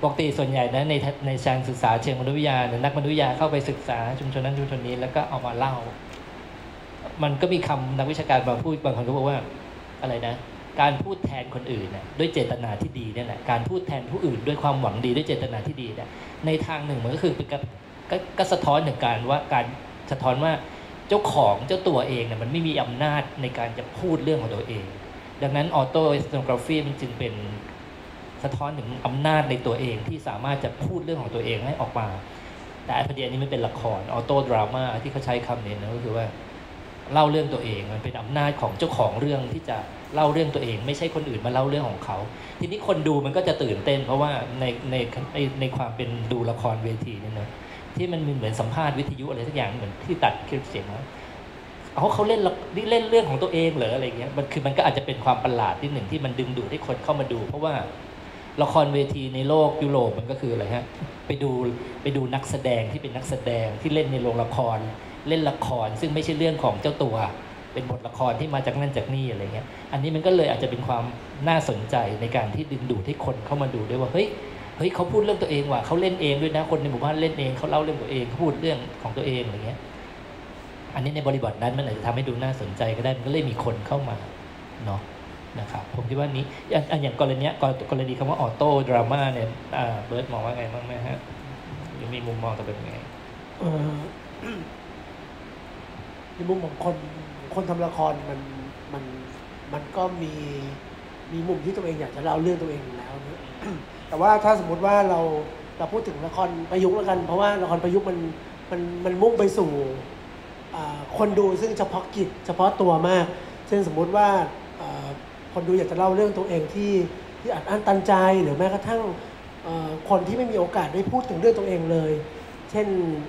ปกติส่วนใหญ่นะในเชิงศึกษาเชิงมนุษยวิทยาเนี่ยนักมนุษยวิทยาเข้าไปศึกษาชุมชนนั้นชุมชนนี้แล้วก็เอามาเล่า มันก็มีคำนักวิชาการบางพูดบางคนก็บอกว่าอะไรนะการพูดแทนคนอื่นนะด้วยเจตนาที่ดีนี่แหละการพูดแทนผู้อื่นด้วยความหวังดีด้วยเจตนาที่ดีนะในทางหนึ่งมันก็คือเป็นก็สะท้อนถึงการสะท้อนว่าเจ้าของเจ้าตัวเองเนี่ยมันไม่มีอำนาจในการจะพูดเรื่องของตัวเองดังนั้นออโตเอสโนกราฟีมันจึงเป็นสะท้อนถึงอำนาจในตัวเองที่สามารถจะพูดเรื่องของตัวเองให้ออกมาแต่ประเด็นนี้มันเป็นละครออโตดราม่าที่เขาใช้คำนี้นะก็คือว่าเล่าเรื่องตัวเองมันเป็นอำนาจของเจ้าของเรื่องที่จะเล่าเรื่องตัวเองไม่ใช่คนอื่นมาเล่าเรื่องของเขาทีนี้คนดูมันก็จะตื่นเต้นเพราะว่าในความเป็นดูละครเวทีเนี่ยนะที่มันเหมือนสัมภาษณ์วิทยุอะไรสักอย่างเหมือนที่ตัดคลิปเสียงนะเขาเล่นเรื่องของตัวเองเหรออะไรเงี้ยมันก็อาจจะเป็นความประหลาดที่หนึ่งที่มันดึงดูดให้คนเข้ามาดูเพราะว่าละครเวทีในโลกยุโรปมันก็คืออะไรฮะไปดูนักแสดงที่เป็นนักแสดงที่เล่นในโรงละครเล่นละครซึ่งไม่ใช่เรื่องของเจ้าตัวเป็นบทละครที่มาจากนั่นจากนี่อะไรเงี้ยอันนี้มันก็เลยอาจจะเป็นความน่าสนใจในการที่ดึงดูดให้คนเข้ามาดูด้วยว่าเฮ้ยเขาพูดเรื่องตัวเองว่ะเขาเล่นเองด้วยนะคนในหมู่บ้านเล่นเองเขาเล่าเรื่องตัวเองเขาพูดเรื่องของตัวเองอะไรเงี้ยอันนี้ในบริบทนั้นมันอาจจะทำให้ดูน่าสนใจก็ได้มันก็เลยมีคนเข้ามาเนาะนะครับผมคิดว่านี้อย่างกรณีคำว่าออโต้ดราม่าเนี่ยเบิร์ดมองว่าไงบ้างไหมฮะยังมีมุมมองต่อเป็นไงในมุมของคนทำละครมันก็มีมุมที่ตัวเองอยากจะเล่าเรื่องตัวเองอยู่แล้วนะ แต่ว่าถ้าสมมติว่าเราพูดถึงละครประยุกต์แล้วกันเพราะว่าละครประยุกต์มันมุ่งไปสู่คนดูซึ่งเฉพาะกิจเฉพาะตัวมากเช่นสมมุติว่าคนดูอยากจะเล่าเรื่องตัวเองที่อัดอั้นตันใจหรือแม้กระทั่งคนที่ไม่มีโอกาสได้พูดถึงเรื่องตัวเองเลยเช่น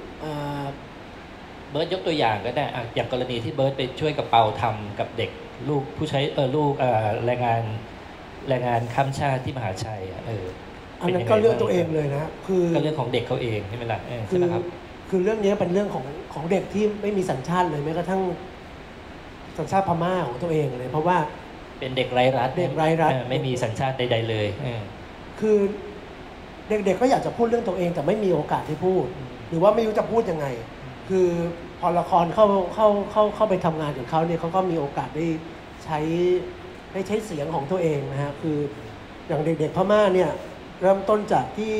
เบิร์ดยกตัวอย่างก็ได้อย่างกรณีที่เบิร์ดไปช่วยกับเปาทำกับเด็กลูกผู้ใช้ลูกแรงงานข้ามชาติที่มหาชัยอันนั้นก็เรื่องตัวเองเลยนะคือก็เรื่องของเด็กเขาเองใช่ไหมล่ะใช่ไหมครับคือเรื่องนี้เป็นเรื่องของเด็กที่ไม่มีสัญชาติเลยแม้กระทั่งสัญชาติพม่าของตัวเองเลยเพราะว่าเป็นเด็กไร้รัฐไม่มีสัญชาติใดๆเลยคือเด็กๆก็อยากจะพูดเรื่องตัวเองแต่ไม่มีโอกาสที่พูดหรือว่าไม่รู้จะพูดยังไงคือพอละครเข้าไปทำงานกับเขาเนี่ยเขาก็มีโอกาสได้ใช้เสียงของตัวเองนะฮะคืออย่างเด็กๆพม่าเนี่ยเริ่มต้นจากที่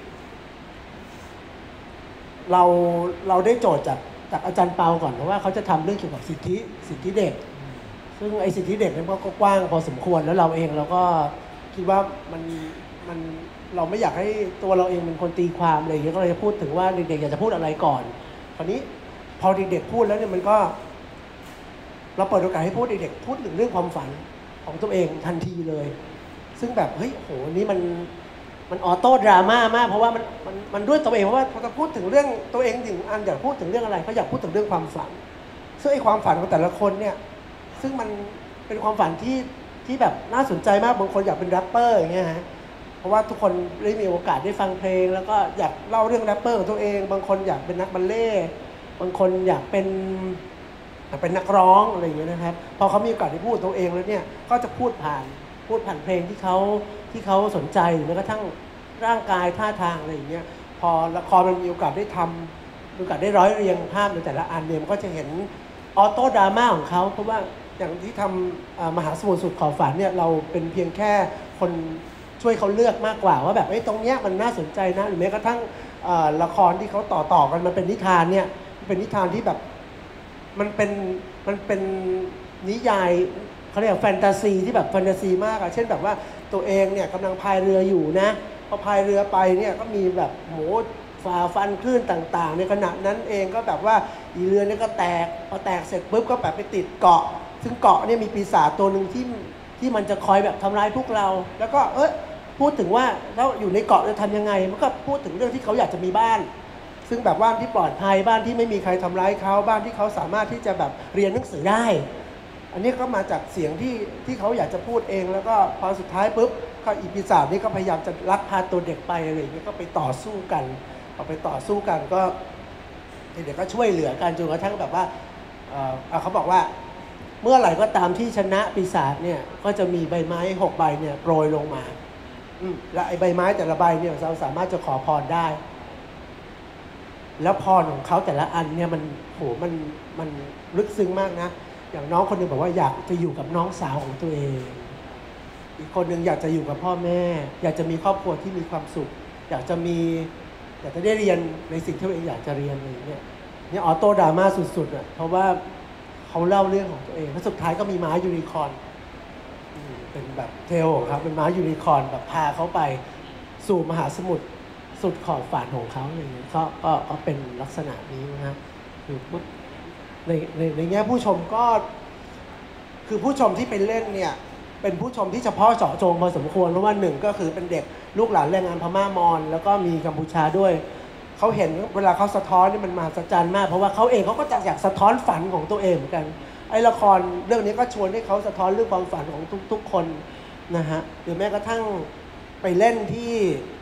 เราได้โจทย์จากอาจารย์เปาก่อนเพราะว่าเขาจะทำเรื่องเกี่ยวกับสิทธิเด็กซึ่งไอ้สิทธิเด็กเนี่ยก็กว้างพอสมควรแล้วเราก็คิดว่ามันเราไม่อยากให้ตัวเราเองเป็นคนตีความอะไรอย่างเงี้ยก็เลยจะพูดถึงว่าเด็กๆอยากจะพูดอะไรก่อนคราวนี้พอเด็กๆพูดแล้วเนี่ยมันก็เราเปิดโอกาสให้เด็กๆพูดถึงเรื่องความฝันของตัวเองทันทีเลยซึ่งแบบเฮ้ยโหนี่มันออโต้ดราม่ามากเพราะว่ามันด้วยตัวเองเพราะว่าพอจะพูดถึงเรื่องตัวเองถึงอันอยากพูดถึงเรื่องอะไรเขาอยากพูดถึงเรื่องความฝันซึ่งไอ้ความฝันของแต่ละคนเนี่ยซึ่งมันเป็นความฝันที่แบบน่าสนใจมากบางคนอยากเป็นแรปเปอร์อย่างเงี้ยฮะเพราะว่าทุกคนได้มีโอกาสได้ฟังเพลงแล้วก็อยากเล่าเรื่องแรปเปอร์ของตัวเองบางคนอยากเป็นนักบัลเล่ต์บางคนอยากเป็นนักร้องอะไรอย่างเงี้ยนะครับพอเขามีโอกาสได้พูดตัวเองแล้วเนี่ยก็จะพูดผ่านเพลงที่เขาสนใจหรือแม้กระทั่งร่างกายท่าทางอะไรอย่างเงี้ยพอละครมันมีโอกาสได้ทำมีโอกาสได้ร้อยเรียงภาพในแต่ละอันเนี่ยมันก็จะเห็นออโต้ดราม่าของเขาเพราะว่าอย่างที่ทำมหาสมุทรสุดขอบฝันเนี่ยเราเป็นเพียงแค่คนช่วยเขาเลือกมากกว่าว่าแบบตรงเนี้ยมันน่าสนใจนะหรือแม้กระทั่งละครที่เขาต่อกันมันเป็นนิทานเนี่ยเป็นนิทานที่แบบมันเป็นนิยายเขาเรียกแฟนตาซีที่แบบแฟนตาซีมากอะเช่นแบบว่าตัวเองเนี่ยกำลังพายเรืออยู่นะพอพายเรือไปเนี่ยก็มีแบบฝ่าฟันคลื่นต่างๆในขณะนั้นเองก็แบบว่าอีเรือเนี่ยก็แตกพอแตกเสร็จปุ๊บก็แบบไปติดเกาะซึ่งเกาะเนี่ยมีปีศาจตัวหนึ่งที่มันจะคอยแบบทำร้ายพวกเราแล้วก็พูดถึงว่าแล้วอยู่ในเกาะจะทำยังไงมันก็พูดถึงเรื่องที่เขาอยากจะมีบ้านซึ่งแบบบ้านที่ปลอดภัยบ้านที่ไม่มีใครทำร้ายเขาบ้านที่เขาสามารถที่จะแบบเรียนหนังสือได้อันนี้ก็มาจากเสียงที่เขาอยากจะพูดเองแล้วก็พอสุดท้ายปุ๊บก็อีปีศาจนี่ก็พยายามจะลักพาตัวเด็กไปอะไรอย่างเงี้ยก็ไปต่อสู้กันก็เด็กก็ช่วยเหลือกันจนกระทั่งแบบว่าเขาบอกว่าเมื่อไหร่ก็ตามที่ชนะปีศาจเนี่ยก็จะมีใบไม้6 ใบเนี่ยโปรยลงมาและไอ้ใบไม้แต่ละใบเนี่ยเราสามารถจะขอพรได้ แล้วพรของเขาแต่ละอันเนี่ยมันลึกซึ้งมากนะอย่างน้องคนหนึ่งบอกว่าอยากจะอยู่กับน้องสาวของตัวเองอีกคนหนึ่งอยากจะอยู่กับพ่อแม่อยากจะมีครอบครัวที่มีความสุขอยากจะได้เรียนในสิ่งที่ตัวเองอยากจะเรียนอะไรอย่างเงี้ยเนี่ยออโต้ดราม่าสุดๆอ่ะเพราะว่าเขาเล่าเรื่องของตัวเองแล้วสุดท้ายก็มีม้ายูนิคอร์นเป็นแบบเทลของเขาเป็นม้ายูนิคอร์นแบบพาเขาไปสู่มหาสมุทรสุดขอบฝันของเขาอะไรอย่างเงี้ยก็เป็นลักษณะนี้นะคือในแง่ผู้ชมก็คือผู้ชมที่ไปเล่นเนี่ยเป็นผู้ชมที่เฉพาะเจาะจงพอสมควรเพราะว่าหนึ่งก็คือเป็นเด็กลูกหลานแรงงานพม่ามอญแล้วก็มีกัมพูชาด้วยเขาเห็นเวลาเขาสะท้อนนี่มันมหัศจรรย์มากเพราะว่าเขาเองเขาก็อยากสะท้อนฝันของตัวเองเหมือนกันไอ้ละครเรื่องนี้ก็ชวนให้เขาสะท้อนเรื่องความฝันของทุกๆคนนะฮะหรือแม้กระทั่งไปเล่นที่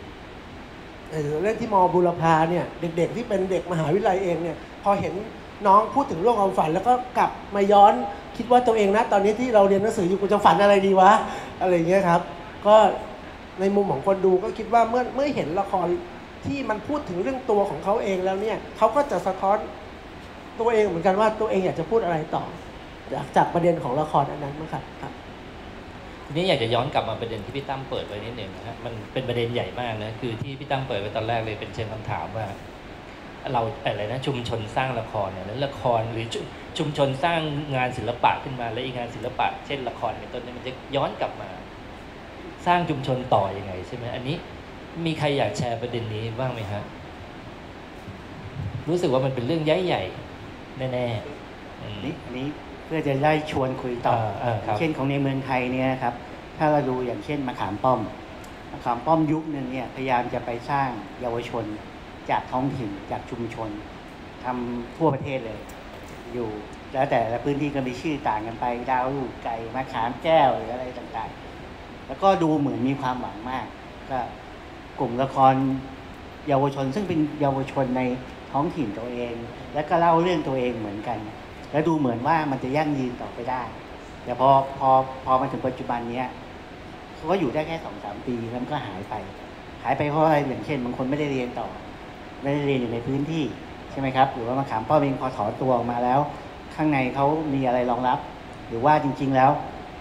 มอบุรพาเนี่ยเด็กๆที่เป็นเด็กมหาวิทยาลัยเองเนี่ยพอเห็นน้องพูดถึงเรื่องความฝันแล้วก็กลับมาย้อนคิดว่าตัวเองนะตอนนี้ที่เราเรียนหนังสืออยู่กูจะฝันอะไรดีวะอะไรอย่างเงี้ยครับก็ในมุมของคนดูก็คิดว่าเมื่อเห็นละครที่มันพูดถึงเรื่องตัวของเขาเองแล้วเนี่ยเขาก็จะสะท้อนตัวเองเหมือนกันว่าตัวเองอยากจะพูดอะไรต่อจากประเด็นของละครอันนั้นมั้งครับทีนี้อยากจะย้อนกลับมาประเด็นที่พี่ตั้มเปิดไว้นิดหนึ่งนะฮะมันเป็นประเด็นใหญ่มากนะคือที่พี่ตั้มเปิดไว้ตอนแรกเลยเป็นเชิงคำถามว่าเราอะไรนะชุมชนสร้างละครเนี่ยแล้วละครหรือชุมชนสร้างงานศิลปะขึ้นมาแล้วอีกงานศิลปะเช่นละครเป็นต้นเนี่ยมันจะย้อนกลับมาสร้างชุมชนต่อยังไงใช่ไหมอันนี้มีใครอยากแชร์ประเด็นนี้บ้างไหมฮะรู้สึกว่ามันเป็นเรื่องใหญ่แน่ๆอันนี้เพื่อจะได้ชวนคุยต่อเช่นของในเมืองไทยเนี่ยครับถ้าเราดูอย่างเช่นมะขามป้อมยุคนึงเนี่ยพยายามจะไปสร้างเยาวชนจากท้องถิ่นจากชุมชนทำทั่วประเทศเลยอยู่แล้วแต่ละพื้นที่ก็มีชื่อต่างกันไปดาวลูกไก่มะขามแก้วหรืออะไรต่างๆแล้วก็ดูเหมือนมีความหวังมากก็กลุ่มละครเยาวชนซึ่งเป็นเยาวชนในท้องถิ่นตัวเองแล้วก็เล่าเรื่องตัวเองเหมือนกันแล้วดูเหมือนว่ามันจะยั่งยืนต่อไปได้แต่พอมาถึงปัจจุบันนี้เขาก็อยู่ได้แค่ 2-3 ปีแล้วก็หายไปเพราะอะไรอย่างเช่นบางคนไม่ได้เรียนต่อไม่ได้เรียนอยู่ในพื้นที่ใช่ไหมครับหรือว่ามะขามป้อมเองพอถอนตัวออกมาแล้วข้างในเขามีอะไรรองรับหรือว่าจริงๆแล้ว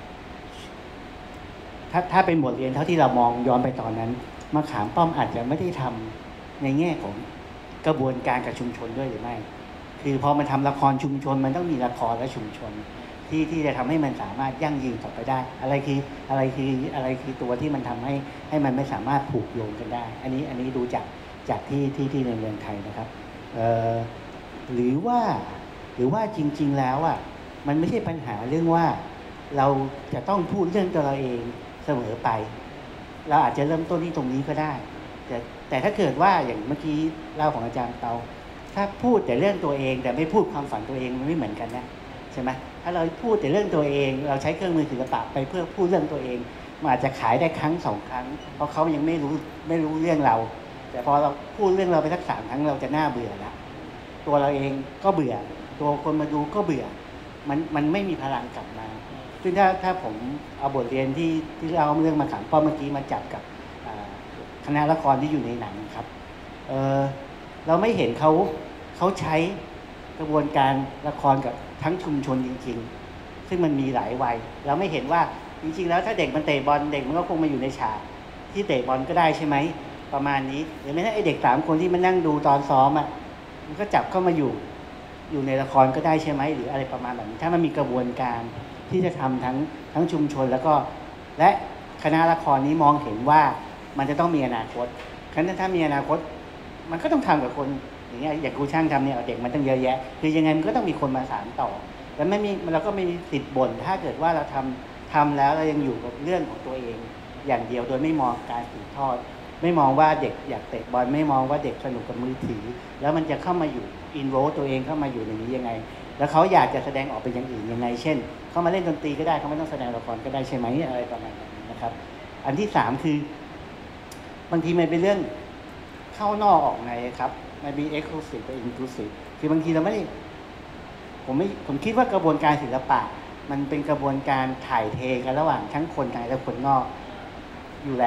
ถ้าเป็นบทเรียนเท่าที่เรามองย้อนไปตอนนั้นมะขามป้อมอาจจะไม่ได้ทำในแง่ของกระบวนการกับชุมชนด้วยหรือไม่คือพอมันทำละครชุมชนมันต้องมีละครและชุมชนที่จะทำให้มันสามารถยั่งยืนต่อไปได้อะไรคือตัวที่มันทำให้มันไม่สามารถผูกโยงกันได้อันนี้ดูจากที่ในเมืองไทยนะครับหรือว่าจริงๆแล้วอ่ะมันไม่ใช่ปัญหาเรื่องว่าเราจะต้องพูดเรื่องตัวเราเองเสมอไปเราอาจจะเริ่มต้นที่ตรงนี้ก็ได้แต่ถ้าเกิดว่าอย่างเมื่อกี้เล่าของอาจารย์เตาถ้าพูดแต่เรื่องตัวเองแต่ไม่พูดความฝันตัวเองมันไม่เหมือนกันนะใช่ไหมถ้าเราพูดแต่เรื่องตัวเองเราใช้เครื่องมือศิลปะไปเพื่อพูดเรื่องตัวเองมันอาจจะขายได้ครั้ง2 ครั้งเพราะเขายังไม่รู้เรื่องเราแต่พอเราพูดเรื่องเราไปสัก3 ครั้งเราจะน่าเบื่อละตัวเราเองก็เบื่อตัวคนมาดูก็เบื่อมันไม่มีพลังกลับมาซึ่งถ้าผมเอาบทเรียนที่เราเรื่องมาขังป้อมเมื่อกี้มาจับกับคณะละครที่อยู่ในหนังครับเราไม่เห็นเขาใช้กระบวนการละครกับทั้งชุมชนจริงๆซึ่งมันมีหลายวัยเราไม่เห็นว่าจริงๆแล้วถ้าเด็กมันเตะบอลเด็กมันก็คงมาอยู่ในฉากที่เตะบอลก็ได้ใช่ไหมประมาณนี้หรือไม่ใช่ไอเด็ก3 คนที่มานั่งดูตอนซ้อมมันก็จับเข้ามาอยู่ในละครก็ได้ใช่ไหมหรืออะไรประมาณแบบนี้ถ้ามันมีกระบวนการที่จะทำทั้งชุมชนและคณะละครนี้มองเห็นว่ามันจะต้องมีอนาคตฉะนั้นถ้ามีอนาคตมันก็ต้องทำกับคนอย่างเงี้ยอย่างครูช่างทำเนี่ยเด็กมันต้องเยอะแยะคือยังไงมันก็ต้องมีคนมาสานต่อแล้วเราก็ไม่มีติดบ่นถ้าเกิดว่าเราทำแล้วเรายังอยู่กับเรื่องของตัวเองอย่างเดียวโดยไม่มองการสืบทอดไม่มองว่าเด็กอยากเตะบอลไม่มองว่าเด็กสนุกกับมือถือแล้วมันจะเข้ามาอยู่อินโวตัวเองเข้ามาอยู่ในนี้ยังไงแล้วเขาอยากจะแสดงออกเป็นอย่างอื่นยังไงเช่นเขามาเล่นดนตรีก็ได้เขาไม่ต้องแสดงละครก็ได้ใช่ไหมอะไรประมาณนั้นนะครับอันที่3คือบางทีมันเป็นเรื่องเข้านอกออกในครับมันมี exclusive กับ inclusive คือบางทีเราไม่ได้ผมคิดว่ากระบวนการศิลปะมันเป็นกระบวนการถ่ายเทกันระหว่างทั้งคนในและคนนอกอยู่แล้ว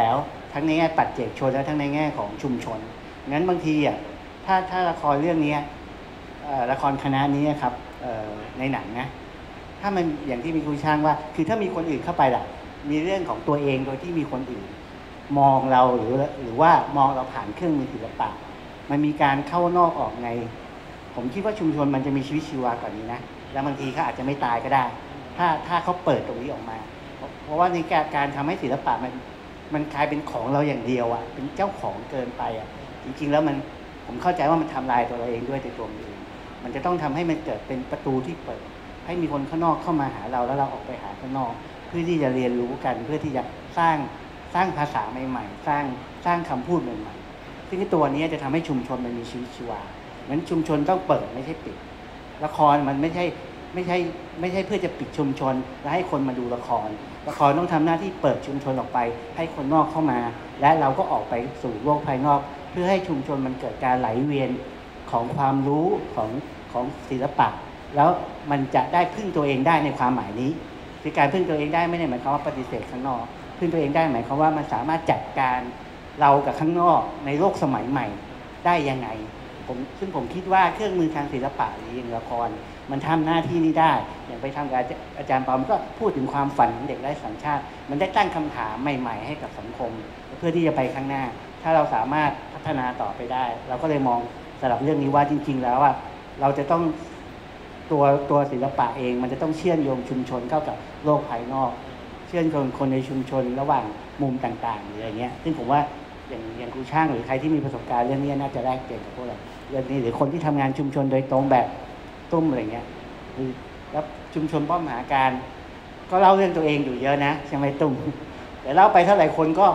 ทั้งในแง่ปัจเจกชนและทั้งในแง่ของชุมชนงั้นบางทีอ่ะถ้าละครเรื่องนี้ละครคณะนี้ครับในหนังนะถ้ามันอย่างที่มีครูช่างว่าคือถ้ามีคนอื่นเข้าไปล่ะมีเรื่องของตัวเองโดยที่มีคนอื่นมองเราหรือว่ามองเราผ่านเครื่องมือศิลปะมันมีการเข้านอกออกในผมคิดว่าชุมชนมันจะมีชีวิตชีวากว่านี้นะแล้วบางทีเขาอาจจะไม่ตายก็ได้ถ้าเขาเปิดตรงนี้ออกมาเพราะว่าในการทำให้ศิลปะมันกลายเป็นของเราอย่างเดียวอ่ะเป็นเจ้าของเกินไปอ่ะจริงๆแล้วผมเข้าใจว่ามันทำลายตัวเราเองด้วยในตัวมันเองมันจะต้องทำให้มันเกิดเป็นประตูที่เปิดให้มีคนข้างนอกเข้ามาหาเราแล้วเราออกไปหาข้างนอกเพื่อที่จะเรียนรู้กันเพื่อที่จะสร้างภาษาใหม่ๆสร้างคำพูดใหม่ๆซึ่งตัวนี้จะทำให้ชุมชนมันมีชีวิตชีวางั้นชุมชนต้องเปิดไม่ใช่ปิดละครมันไม่ใช่เพื่อจะปิดชุมชนและให้คนมาดูละครต้องทำหน้าที่เปิดชุมชนออกไปให้คนนอกเข้ามาและเราก็ออกไปสู่โลกภายนอกเพื่อให้ชุมชนมันเกิดการไหลเวียนของความรู้ของศิลปะแล้วมันจะได้พึ่งตัวเองได้ในความหมายนี้คือการพึ่งตัวเองได้ไม่ได้หมายความว่าปฏิเสธข้างนอกพึ่งตัวเองได้หมายความว่ามันสามารถจัดการเรากับข้างนอกในโลกสมัยใหม่ได้ยังไงซึ่งผมคิดว่าเครื่องมือทางศิลปะหรืออย่างละครมันทำหน้าที่นี้ได้อย่างไปทำกับอาจารย์ปอมก็พูดถึงความฝันของเด็กไร้สัญชาติมันได้ตั้งคำถามใหม่ๆให้กับสังคมเพื่อที่จะไปข้างหน้าถ้าเราสามารถพัฒนาต่อไปได้เราก็เลยมองสำหรับเรื่องนี้ว่าจริงๆแล้วว่าเราจะต้องตัวศิลปะเองมันจะต้องเชื่อมโยงชุมชนเข้ากับโลกภายนอกเชื่อมโยงคนในชุมชนระหว่างมุมต่างๆหรืออะไรเงี้ยซึ่งผมว่าอย่างครูช่างหรือใครที่มีประสบการณ์เรื่องนี้น่าจะแลกเปลี่ยนกับพวกเราเรื่องนี้หรือคนที่ทำงานชุมชนโดยตรงแบบตุ้มอะไรเงี้ยแล้วชุมชนป้อมหาการก็เล่าเรื่องตัวเองอยู่เยอะนะใช่ไหมตุ้มแต่เล่าไปเท่าไหร่คนก็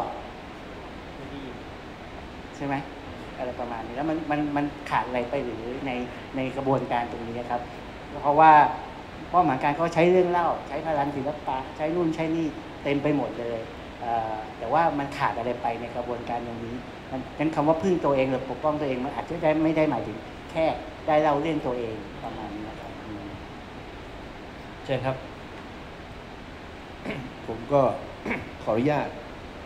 ใช่ไหมอะไรประมาณนี้แล้วมันขาดอะไรไปหรือในกระบวนการตรงนี้ครับเพราะว่าป้อมหาการเขาใช้เรื่องเล่าใช้พลังศิลปะใช้นู่นใช้นี่เต็มไปหมดเลยแต่ว่ามันขาดอะไรไปในกระบวนการตรงนี้งั้นคำว่าพึ่งตัวเองหรือปกป้องตัวเองมันอาจจะไม่ได้หมายถึงแค่ได้เล่าเรื่องตัวเองประมาณนี้นะครับเชิญครับผมก็ ขออนุญาต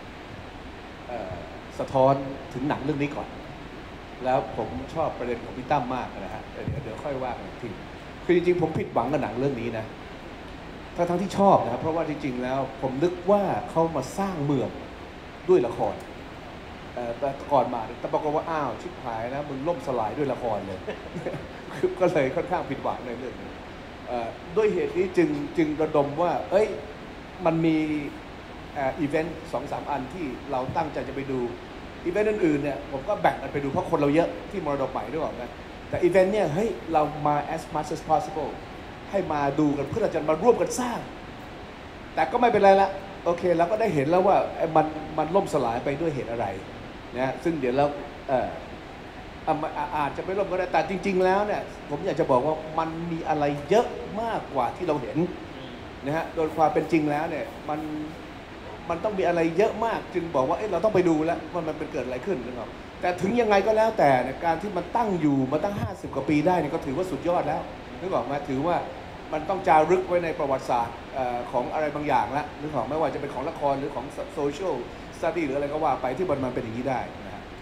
สะท้อนถึงหนังเรื่องนี้ก่อนแล้วผมชอบประเด็นของพี่ตั้มมากนะฮะเดี๋ยวค่อยว่ากันอีกทีคือจริงๆผมผิดหวังกับหนังเรื่องนี้นะทั้งที่ชอบนะครับเพราะว่าจริงๆแล้วผมนึกว่าเขามาสร้างเมืองด้วยละครแต่ก่อนมาแต่บอกว่าอ้าวชิบหายนะมึงล่มสลายด้วยละครเลย ก็เลยค่อนข้างผิดหวังในเรื่องนี้ด้วยเหตุนี้จึงระดมว่าเอ้ยมันมีอีเวนต์ 2-3 อันที่เราตั้งใจจะไปดูอีเวนต์อื่นๆเนี่ยผมก็แบ่งกันไปดูเพราะคนเราเยอะที่มรดกใหม่ด้วยนะแต่อีเวนต์เนี่ยเฮ้ยเรามา as much as possible ให้มาดูกันเพื่อจะมาร่วมกันสร้างแต่ก็ไม่เป็นไรละโอเคเราก็ได้เห็นแล้วว่ามันล่มสลายไปด้วยเหตุอะไรนะซึ่งเดี๋ยวเราอาจจะไม่ล่มก็ได้แต่จริงๆแล้วเนี่ยผมอยากจะบอกว่ามันมีอะไรเยอะมากกว่าที่เราเห็นนะฮะโดยความเป็นจริงแล้วเนี่ยมันต้องมีอะไรเยอะมากจึงบอกว่าเราต้องไปดูแล้วว่ามันเป็นเกิดอะไรขึ้นนะครับแต่ถึงยังไงก็แล้วแต่การที่มันตั้งอยู่มาตั้ง50 กว่าปีได้เนี่ยก็ถือว่าสุดยอดแล้วนึกออกไหมถือว่ามันต้องจารึกไว้ในประวัติศาสตร์ของอะไรบางอย่างแล้วนึกออกไม่ว่าจะเป็นของละครหรือของโซเชียลสตัดดี้หรืออะไรก็ว่าไปที่มันเป็นอย่างนี้ได้นะฮะ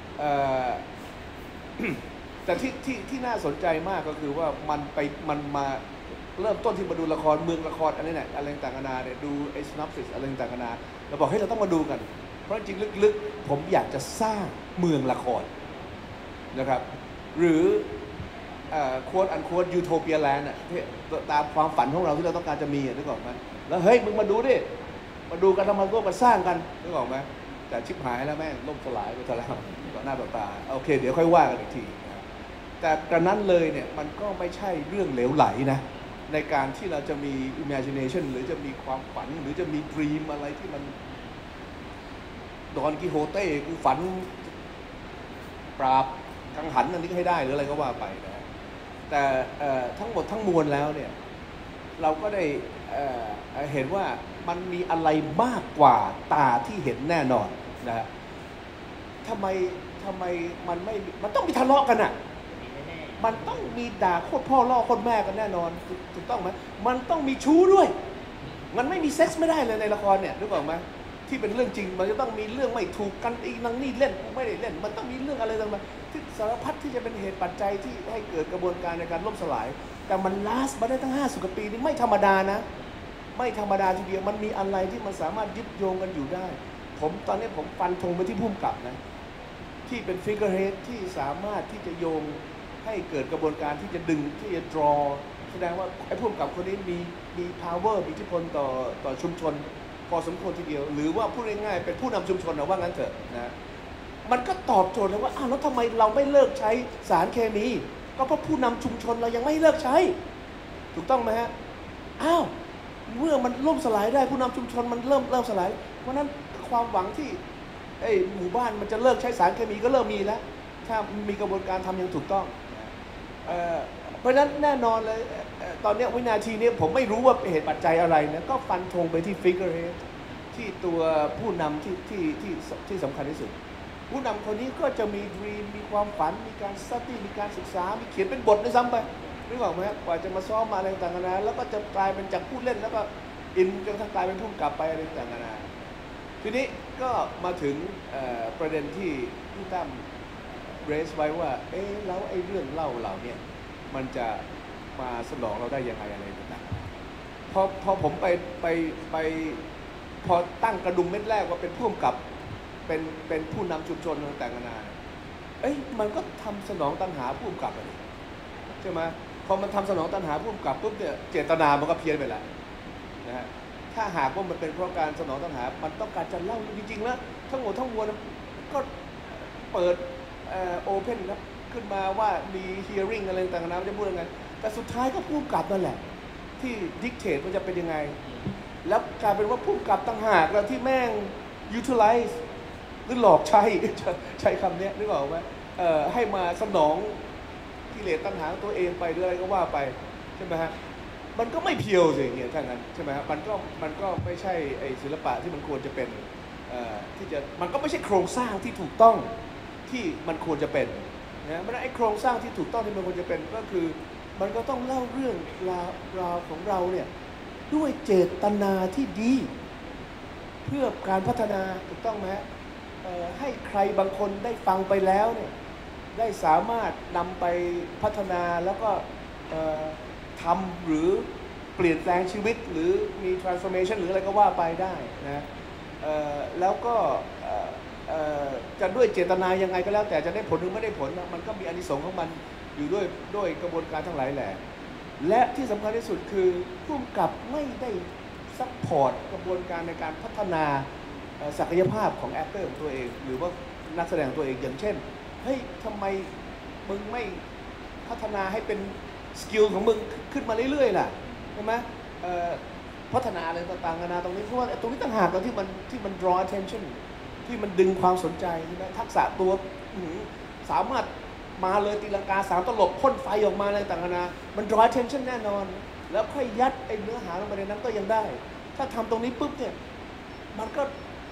แต่ที่น่าสนใจมากก็คือว่ามันมาเริ่มต้นที่มาดูละครเมืองละครอะไรเนี่ยอะไรต่างๆนานาเนี่ยดูไอ้ซินัปซิสอะไรต่างๆนานาเราบอกให้เราต้องมาดูกันเพราะจริงลึกๆผมอยากจะสร้างเมืองละครนะครับหรือโค้ดอันโค้ดยูโทเปียแลนด์ตามความฝันของเราที่เราต้องการจะมีนึกออกไหมแล้วเฮ้ยมึงมาดูดิมาดูกันทำมาร่วมกันสร้างกันนึกออกไหมแต่ชิบหายแล้วแม่งล่มสลายไปซะแล้วต่อหน้าต่อตาโอเคเดี๋ยวค่อยว่ากันอีกทีแต่กระนั้นเลยเนี่ยมันก็ไม่ใช่เรื่องเหลวไหลนะในการที่เราจะมี imagination หรือจะมีความฝันหรือจะมี dream อะไรที่มันดอนกิโฮเต้กูฝันปราบกังหันอันนี้ก็ให้ได้หรืออะไรก็ว่าไปนะแต่ทั้งหมดทั้งมวลแล้วเนี่ยเราก็ได้เห็นว่ามันมีอะไรมากกว่าตาที่เห็นแน่นอนนะทำไมมันต้องมีทะเลาะกันอ่ะมันต้องมีด่าโคตรพ่อล่อโคตรแม่กันแน่นอนถูกต้องไหมมันต้องมีชู้ด้วยมันไม่มีเซ็กส์ไม่ได้เลยในละครเนี่ยรู้เปล่าไหมที่เป็นเรื่องจริงมันจะต้องมีเรื่องไม่ถูกกันอีกนั่งนี่เล่นไม่ได้เล่นมันต้องมีเรื่องอะไรต่างๆที่สารพัดที่จะเป็นเหตุปัจจัยที่ให้เกิดกระบวนการในการล่มสลายแต่มันลาสมาได้ตั้ง50 กว่าปีนี่ไม่ธรรมดานะไม่ธรรมดาทีเดียวมันมีอะไรที่มันสามารถยึดโยงกันอยู่ได้ตอนนี้ผมฟันธงไปที่ผู้กำกับนะที่เป็นฟิกเกอร์เฮดที่สามารถที่จะโยงให้เกิดกระบวนการที่จะดึงที่จะ draw แสดงว่าไอ้ผู้กำกับคนนี้มี power มีอิทธิพลต่อชุมชนพอสมควรทีเดียวหรือว่าพูดง่ายๆเป็นผู้นำชุมชนนะว่างั้นเถอะนะมันก็ตอบโจทย์เลยว่าอ้าวแล้วทำไมเราไม่เลิกใช้สารเคมีก็เพราะผู้นำชุมชนเรายังไม่เลิกใช้ถูกต้องไหมฮะอ้าวเมื่อมันล่มสลายได้ผู้นำชุมชนมันเริ่มสลายเพราะนั้นความหวังที่หมู่บ้านมันจะเลิกใช้สารเคมีก็เริ่มมีแล้วถ้ามีกระบวนการทำอย่างถูกต้องเพราะฉะนั้นแน่นอนเลยตอนนี้วินาทีนี้ผมไม่รู้ว่าเหตุปัจจัยอะไรนะก็ฟันธงไปที่ฟิกเกอร์เฮดที่ตัวผู้นำที่สำคัญที่สุดผู้นำคนนี้ก็จะมีดรีมมีความฝันมีการสตี้มีการศึกษามีเขียนเป็นบทด้วยซ้ำไปนึกออกไหมกว่าจะมาซ้อมมาอะไรต่างๆนะแล้วก็จะกลายเป็นจากผู้เล่นแล้วก็อินจนทั้งกลายเป็นผู้กำกับไปอะไรต่างๆนะทีนี้ก็มาถึงประเด็นที่พี่ตั้มเรสไว้ว่าแล้วไอ้เรื่องเล่าเหล่านี้มันจะมาสนองเราได้ยังไงอะไรต่างๆพอผมไปพอตั้งกระดุมเม็ดแรกว่าเป็นผู้กำกับเป็นผู้นำชุมชนต่างๆนานามันก็ทำสนองตัณหาผู้กำกับเลยใช่ไหมพอมันทำสนองตัณหาผู้กำกับปุ๊บเนี่ยเจตนามันก็เพี้ยนไปแล้วนะฮะถ้าหากว่ามันเป็นเพราะการสนองตัณหามันต้องการจะเล่าจริงๆแล้วทั้งหมดทั้งมวลก็เปิดโอเพนครับขึ้นมาว่ามี hearing อะไรต่างๆนะจะพูดยังไงแต่สุดท้ายก็ผู้กำกับนั่นแหละที่ดิกเทตมันจะเป็นยังไงแล้วกลายเป็นว่าผู้กำกับต่างหากแล้วที่แม่ง utilize หรือหลอกใช้คำนี้นึกออกไหมให้มาสนองกิเลสตัณหาตัวเองไปหรืออะไรก็ว่าไปใช่ไหมฮะมันก็ไม่เพียวสิอย่างเงี้ยถ้างั้นใช่ไหมฮะมันก็ไม่ใช่ไอ้ศิลปะที่มันควรจะเป็นที่จะมันก็ไม่ใช่โครงสร้างที่ถูกต้องที่มันควรจะเป็นนะเพราะฉะนั้นไอ้โครงสร้างที่ถูกต้องที่มันควรจะเป็นก็คือมันก็ต้องเล่าเรื่องราวของเราเนี่ยด้วยเจตนาที่ดีเพื่อการพัฒนาถูกต้องไหมให้ใครบางคนได้ฟังไปแล้วเนี่ยได้สามารถนำไปพัฒนาแล้วก็ทำหรือเปลี่ยนแปลงชีวิตหรือมี transformation หรืออะไรก็ว่าไปได้นะแล้วก็จะด้วยเจตนายังไงก็แล้วแต่จะได้ผลหรือไม่ได้ผลมันก็มีอานิสงส์ของมันอยู่ด้วยกระบวนการทั้งหลายแหละและที่สำคัญที่สุดคือผู้กำกับไม่ได้ซัพพอร์ตกระบวนการในการพัฒนาศักยภาพของแอคเตอร์ของตัวเองหรือว่านักแสดงตัวเองอย่างเช่นเฮ้ยทำไมมึงไม่พัฒนาให้เป็นสกิลของมึงขึ้นมาเรื่อยๆล่ะใช่ไหมพัฒนาอะไรต่างๆนานาตรงนี้เพราะว่าตรงนี้ต่างหากที่มัน draw attention ที่มันดึงความสนใจใช่ไหมทักษะตัวสามารถมาเลยตีลังกา3 ตลบพ่นไฟออกมาอะไรต่างๆนานามัน draw attention แน่นอนแล้วค่อยยัดไอ้เนื้อหาลงไปในนั้นก็ยังได้ถ้าทำตรงนี้ปุ๊บเนี่ยมันก็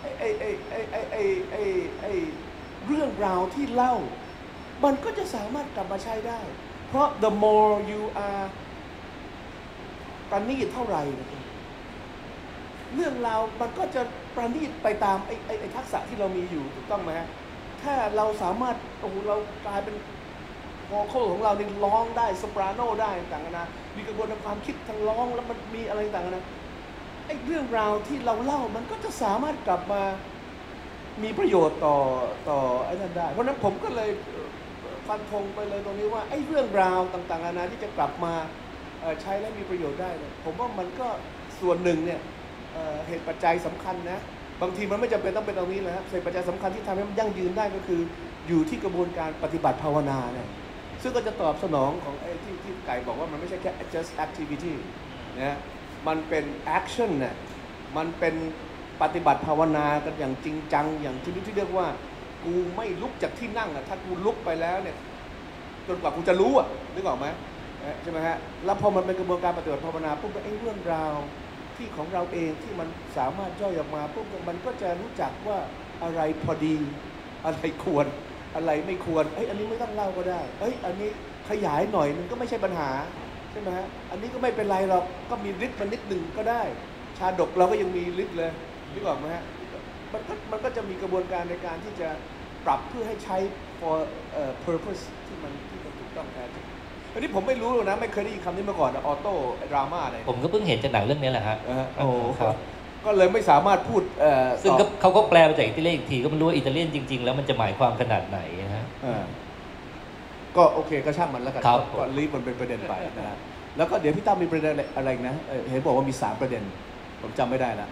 เรื่องราวที่เล่ามันก็จะสามารถกลับมาใช้ได้เพราะ the more you are ประณีตเท่าไหร่เรื่องราวมันก็จะประณีตไปตามไอ้ทักษะที่เรามีอยู่ถูกต้องไหมฮะถ้าเราสามารถเรากลายเป็นโวคอลของเราเนี่ยร้องได้โซปราโนได้ต่างๆนะมีกระบวนการความคิดทางร้องแล้วมันมีอะไรต่างๆนะไอ้เรื่องราวที่เราเล่ามันก็จะสามารถกลับมามีประโยชน์ต่อไอ้นั่นได้เพราะนั้นผมก็เลยฟันธงไปเลยตรงนี้ว่าไอ้เรื่องราวต่างๆนานาที่จะกลับมาใช้และมีประโยชน์ได้ผมว่ามันก็ส่วนหนึ่งเนี่ยเหตุปัจจัยสำคัญนะบางทีมันไม่จำเป็นต้องเป็นตรงนี้นะเหตุปัจจัยสำคัญที่ทำให้มันยั่งยืนได้ก็คืออยู่ที่กระบวนการปฏิบัติภาวนาเนี่ยซึ่งก็จะตอบสนองของไอ้ที่ไก่บอกว่ามันไม่ใช่แค่ just activity นะมันเป็น action เนี่ยมันเป็นปฏิบัติภาวนากันอย่างจริงจังอย่างชนิดที่เรียกว่ากูไม่ลุกจากที่นั่งอ่ะถ้ากูลุกไปแล้วเนี่ยจนกว่ากูจะรู้อ่ะนึกออกไหมใช่ไหมฮะแล้วพอมันเป็นกระบวนการปฏิบัติภาวนาปุ๊บไอ้เรื่องราวที่ของเราเองที่มันสามารถย่อยออกมาปุ๊บมันก็จะรู้จักว่าอะไรพอดีอะไรควรอะไรไม่ควรอันนี้ไม่ต้องเล่าก็ได้อันนี้ขยายหน่อยมันก็ไม่ใช่ปัญหาใช่ไหมฮะอันนี้ก็ไม่เป็นไรหรอกก็มีฤทธิ์มานิดหนึ่งก็ได้ชาดกเราก็ยังมีฤทธิ์เลยนึกออกไหมฮะมันก็จะมีกระบวนการในการที่จะปรับเพื่อให้ใช้ for purpose ที่มันถูกต้องแท้จริงอันนี้ผมไม่รู้นะไม่เคยได้ยินคำนี้มาก่อนนะออโต้ดราม่าอะไรผมก็เพิ่งเห็นจากหนังเรื่องนี้แหละฮะโอ้ครับก็เลยไม่สามารถพูดซึ่งเขาก็แปลมาจากอิตาเลียนอีกทีก็ไม่รู้ว่าอิตาเลียนจริงๆแล้วมันจะหมายความขนาดไหนนะฮะก็โอเคก็ช่างมันแล้วกันก็รีบมันเป็นประเด็นไปนะฮะแล้วก็เดี๋ยวพี่ตั้มมีประเด็นอะไรนะเห็นบอกว่ามี3ประเด็นผมจำไม่ได้ละ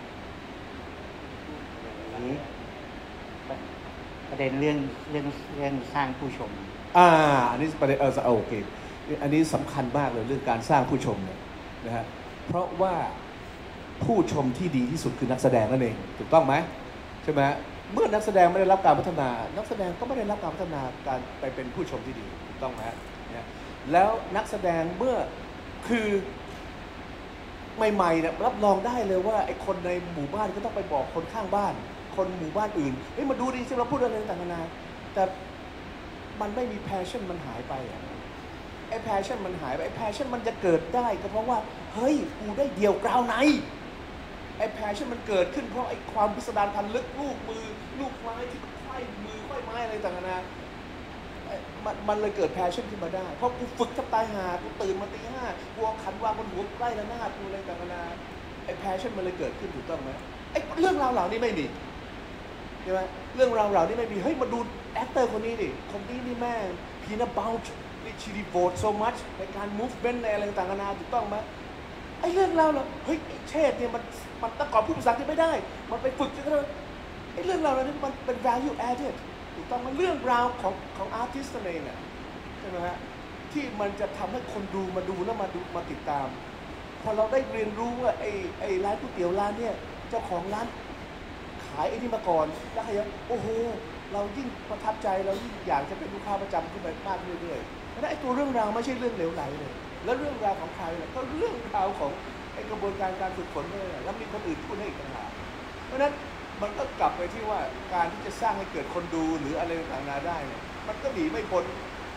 ประเด็นเรื่องสร้างผู้ชมอันนี้ประเด็นโอเคอันนี้สำคัญมากเลยเรื่องการสร้างผู้ชมเนี่ยนะฮะเพราะว่าผู้ชมที่ดีที่สุดคือนักแสดงนั่นเองถูกต้องไหมใช่ไหมเมื่อนักแสดงไม่ได้รับการพัฒนานักแสดงก็ไม่ได้รับการพัฒนาการไปเป็นผู้ชมที่ดีถูกต้องไหมเนี่ยแล้วนักแสดงเมื่อคือใหม่ๆเนี่ยรับรองได้เลยว่าไอ้คนในหมู่บ้านก็ต้องไปบอกคนข้างบ้านคนหมู่บ้านอื่นเฮ้ยมาดูดิที่เราพูดอะไรต่างๆนาแต่มันไม่มี passion มันหายไปไอ้ passion มันหายไปไอ้ passion มันจะเกิดได้ก็เพราะว่าเฮ้ยกูได้เดี่ยวกราวในไอ้ passion มันเกิดขึ้นเพราะไอ้ความพิสดารพันลึกลูกมือลูกไม้ที่ไขว้มือไขว้ไม้อะไรต่างๆนามันเลยเกิด passion ขึ้นมาได้เพราะกูฝึกทับตายหากูตื่นมาตี 5กูเอาขันวางบนหัวใกล้ระนาดกูอะไรต่างๆไอ้ passion มันเลยเกิดขึ้นถูกต้องไหมไอ้เรื่องราวเหล่านี้ไม่มีใช่ไหมเรื่องราวเหล่านี้ไม่มีเฮ้ยมาดูแอคเตอร์คนนี้ดิคนนี้นี่แม่พีน่าเบลช์นี่ชีดีโวตโซมัชในการ movement ในอะไรต่างๆถูกต้องไหมไอ้เรื่องราวเหล่าเฮ้ยเชษเนี่ยมันตะกอบผู้ภาษาที่ไม่ได้มันไปฝึกจนกระทั่งไอ้เรื่องราวเหล่านี้มันเป็น value added ถูกต้องมันเรื่องราวของอาร์ติสต์เองเนี่ยใช่ไหมฮะที่มันจะทำให้คนดูมาดูแล้วมาติดตามพอเราได้เรียนรู้ว่าไอ้ร้านก๋วยเตี๋ยวร้านเนี่ยเจ้าของร้านขายไอ้นี่มาก่อนแล้วใครโอ้โหเรายิ่งประทับใจเรายิ่งอยากจะเป็นลูกค้าประจำขึ้นไปมากเรื่อยๆแล้วไอ้ตัวเรื่องราวไม่ใช่เรื่องเหลวไหลเลยแล้วเรื่องราวของใครก็เรื่องราวของไอ้กระบวนการฝึกฝนเลยแล้วมีคนอื่นพูดให้อีกต่างหากเพราะฉะนั้นมันก็กลับไปที่ว่าการที่จะสร้างให้เกิดคนดูหรืออะไรต่างๆได้เนี่ยมันก็หนีไม่พ้น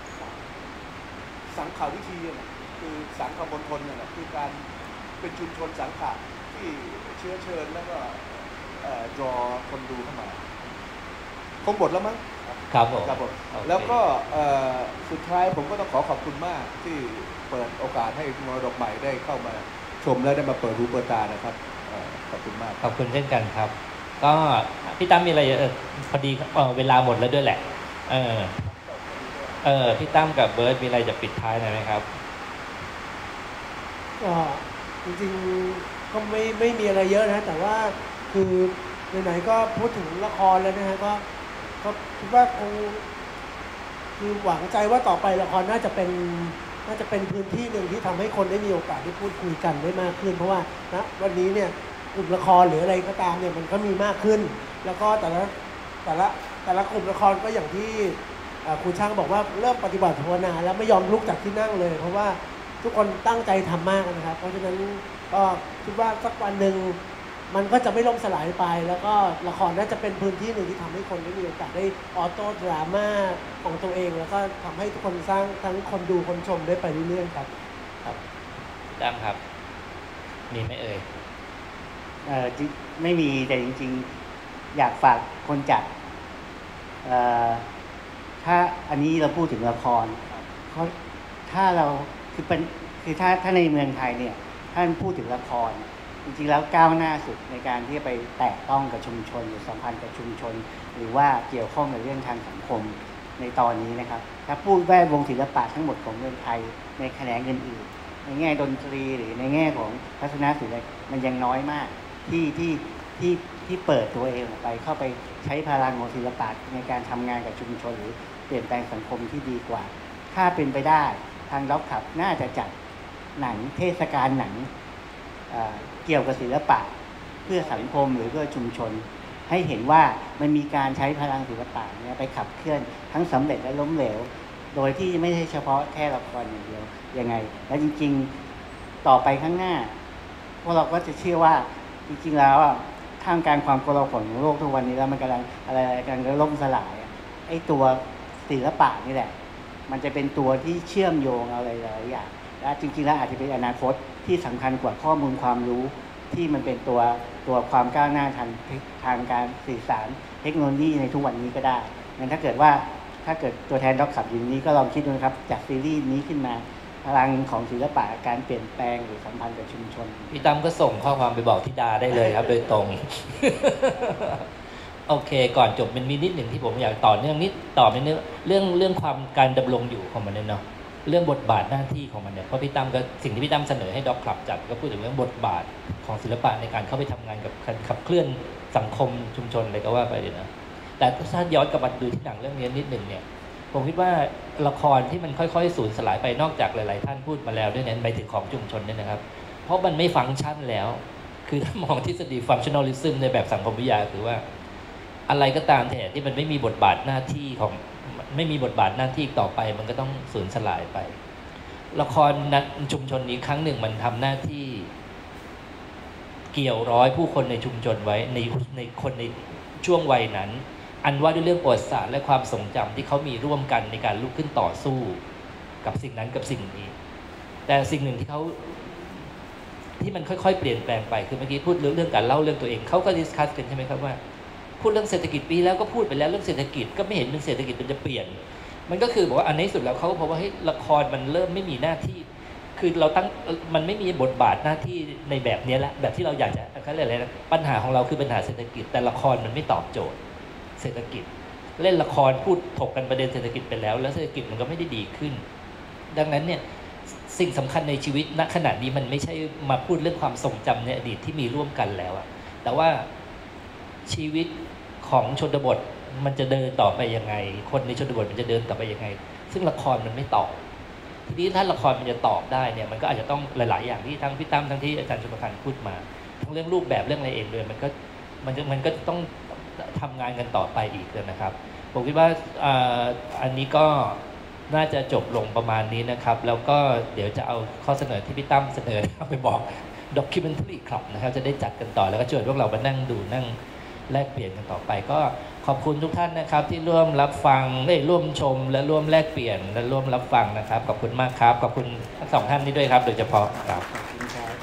สังขาวิธีนะคือสังขมณฑลนี่แหละคือการเป็นชุมชนสังขะที่เชื้อเชิญแล้วก็รอคนดูเข้ามาคงหมดแล้วมั้งครับผมแล้วก็สุดท้ายผมก็ต้องขอบคุณมากที่เปิดโอกาสให้มรดกใหม่ได้เข้ามาชมและได้มาเปิดหูเปิดตานะครับขอบคุณมากขอบคุณเช่นกันครับก็พี่ตั้มมีอะไรพอดีเวลาหมดแล้วด้วยแหละพี่ตั้มกับเบิร์ตมีอะไรจะปิดท้ายหน่อยไหมครับก็จริงๆก็ไม่มีอะไรเยอะนะแต่ว่าคือไหนๆก็พูดถึงละครแล้วนะฮะก็คิดว่าคงคือหวังใจว่าต่อไปละครน่าจะเป็นพื้นที่หนึ่งที่ทำให้คนได้มีโอกาสได้พูดคุยกันได้มากขึ้นเพราะว่าณวันนี้เนี่ยกลุ่มละครหรืออะไรก็ตามเนี่ยมันก็มีมากขึ้นแล้วก็แต่ละกลุ่มละครก็อย่างที่ครูช่างบอกว่าเริ่มปฏิบัติภาวนาแล้วไม่ยอมลุกจากที่นั่งเลยเพราะว่าทุกคนตั้งใจทำมากนะครับเพราะฉะนั้นก็คิดว่าสักวันหนึ่งมันก็จะไม่ล่มสลายไปแล้วก็ละครน่าจะเป็นพื้นที่หนึ่งที่ทำให้คนได้มีโอกาสได้ออโต้ดราม่าของตัวเองแล้วก็ทำให้ทุกคนสร้างทั้งคนดูคนชมได้ไปเรื่อยๆครับดังครับมีไหมเอ่ยไม่มีแต่จริงๆอยากฝากคนจัดถ้าอันนี้เราพูดถึงละครถ้าเราคือถ้าในเมืองไทยเนี่ยท่านพูดถึงละครจริงๆแล้วก้าวหน้าสุดในการที่จะไปแตะต้องกับชุมชนหรือสัมพันธ์กับชุมชนหรือว่าเกี่ยวข้องกับเรื่องทางสังคมในตอนนี้นะครับถ้าพูดแวดวงศิลปะทั้งหมดของเมืองไทยในแขนงอื่นๆในแง่ดนตรีหรือในแง่ของทัศนศิลป์มันยังน้อยมากที่เปิดตัวเองออกไปเข้าไปใช้พลังของศิลปะในการทำงานกับชุมชนหรือเปลี่ยนแปลงสังคมที่ดีกว่าถ้าเป็นไปได้ทางด็อกขับน่าจะจัดหนังเทศกาลหนังเกี่ยวกับศิลปะเพื่อสังคมหรือเพื่อชุมชนให้เห็นว่ามันมีการใช้พลังศิลปะเนี่ยไปขับเคลื่อนทั้งสำเร็จและล้มเหลวโดยที่ไม่ใช่เฉพาะแค่ละครอย่างเดียวยังไงและจริงๆต่อไปข้างหน้าพวกเราก็จะเชื่อว่าจริงๆแล้วท่ามกลางความโกลาหลของโลกทุกวันนี้แล้วมันกำลังล่มสลายไอ้ตัวศิลปะนี่แหละมันจะเป็นตัวที่เชื่อมโยงอะไรหลายอย่างและจริงๆแล้วอาจจะเป็นอนาคตที่สำคัญกว่าข้อมูลความรู้ที่มันเป็นตัวความก้าวหน้าทางการสื่อสารเทคโนโลยีในทุกวันนี้ก็ได้งั้นถ้าเกิดตัวแทนด็อกขับอยู่นี้ก็ลองคิดดูนะครับจากซีรีส์นี้ขึ้นมาพลังของศิลปะการเปลี่ยนแปลงหรือสัมพันธ์กับชุมชนพี่ตั้มก็ส่งข้อความไปบอกธิดาได้เลยครับโดยตรง โอเคก่อนจบมันมีนิดหนึ่งที่ผมอยากต่อเนื่องนิดต่อไปเรื่องความการดำรงอยู่ของมันเนี่ยเนาะเรื่องบทบาทหน้าที่ของมันเนี่ยเพราะพี่ตั้มก็สิ่งที่พี่ตั้มเสนอให้ด็อกคลับจัดก็พูดถึงเรื่องบทบาทของศิลปะในการเข้าไปทำงานกับขับเคลื่อนสังคมชุมชนอะไรก็ว่าไปเลยนะแต่ถ้าย้อนกลับมาดูที่หนังเรื่องนี้นิดหนึ่งเนี่ยผมคิดว่าละครที่มันค่อยๆสูญสลายไปนอกจากหลายๆท่านพูดมาแล้วด้วยเนี่ยไปถึงของชุมชนเนี่ยนะครับเพราะมันไม่ฟังก์ชันแล้วคือถ้ามองทฤษฎี functionalism ในแบบสังคมวิทยาคือว่าอะไรก็ตามแต่ที่มันไม่มีบทบาทหน้าที่ของไม่มีบทบาทหน้าที่ต่อไปมันก็ต้องสูญสลายไปละครนัดชุมชนนี้ครั้งหนึ่งมันทำหน้าที่เกี่ยวร้อยผู้คนในชุมชนไว้ในคนในช่วงวัยนั้นอันว่าด้วยเรื่องประวัติศาสตร์และความทรงจำที่เขามีร่วมกันในการลุกขึ้นต่อสู้กับสิ่งนั้นกับสิ่งนี้แต่สิ่งหนึ่งที่มันค่อยๆเปลี่ยนแปลงไปคือเมื่อกี้พูดเรื่องการเล่าเรื่องตัวเองเขาก็ดิสคัสกันใช่ไหมครับว่าพูดเรื่องเศรษฐกิจปีแล้วก็พูดไปแล้วเรื่องเศรษฐกิจก็ไม่เห็นเรื่องเศรษฐกิจมันจะเปลี่ยนมันก็คือบอกว่าอันนี้สุดแล้วเขาก็พบว่าให้ละครมันเริ่มไม่มีหน้าที่คือเราตั้งมันไม่มีบทบาทหน้าที่ในแบบนี้ละแบบที่เราอยากจะเขาเรียกอะไรนะปัญหาของเราคือปัญหาเศรษฐกิจแต่ละครมันไม่ตอบโจทย์เศรษฐกิจเล่นละครพูดถกกันประเด็นเศรษฐกิจไปแล้วเศรษฐกิจมันก็ไม่ได้ดีขึ้นดังนั้นเนี่ยสิ่งสำคัญในชีวิตณขณะนี้มันไม่ใช่มาพูดเรื่องความทรงจำในอดีตที่มีร่วมกันแล้วอะแต่ว่าชีวิตของชนบทมันจะเดินต่อไปยังไงคนในชนบทมันจะเดินต่อไปยังไงซึ่งละครมันไม่ตอบทีนี้ถ้าละครมันจะตอบได้เนี่ยมันก็อาจจะต้องหลายๆอย่างที่ทั้งพี่ตั้มทั้งที่อาจารย์ชุมพันธ์พูดมาทั้งเรื่องรูปแบบเรื่องอะไรเองเลยมันก็ต้องทำงานกันต่อไปอีกเลยนะครับผมคิดว่าอันนี้ก็น่าจะจบลงประมาณนี้นะครับแล้วก็เดี๋ยวจะเอาข้อเสนอที่พี่ตั้มเสนอไปบอก Documentary Club นะครับจะได้จัดกันต่อแล้วก็ชวนพวกเรามานั่งดูนั่งแลกเปลี่ยนกันต่อไปก็ขอบคุณทุกท่านนะครับที่ร่วมรับฟังร่วมชมและร่วมแลกเปลี่ยนและร่วมรับฟังนะครับขอบคุณมากครับขอบคุณทั้งสองท่านนี้ด้วยครับโดยเฉพาะครับ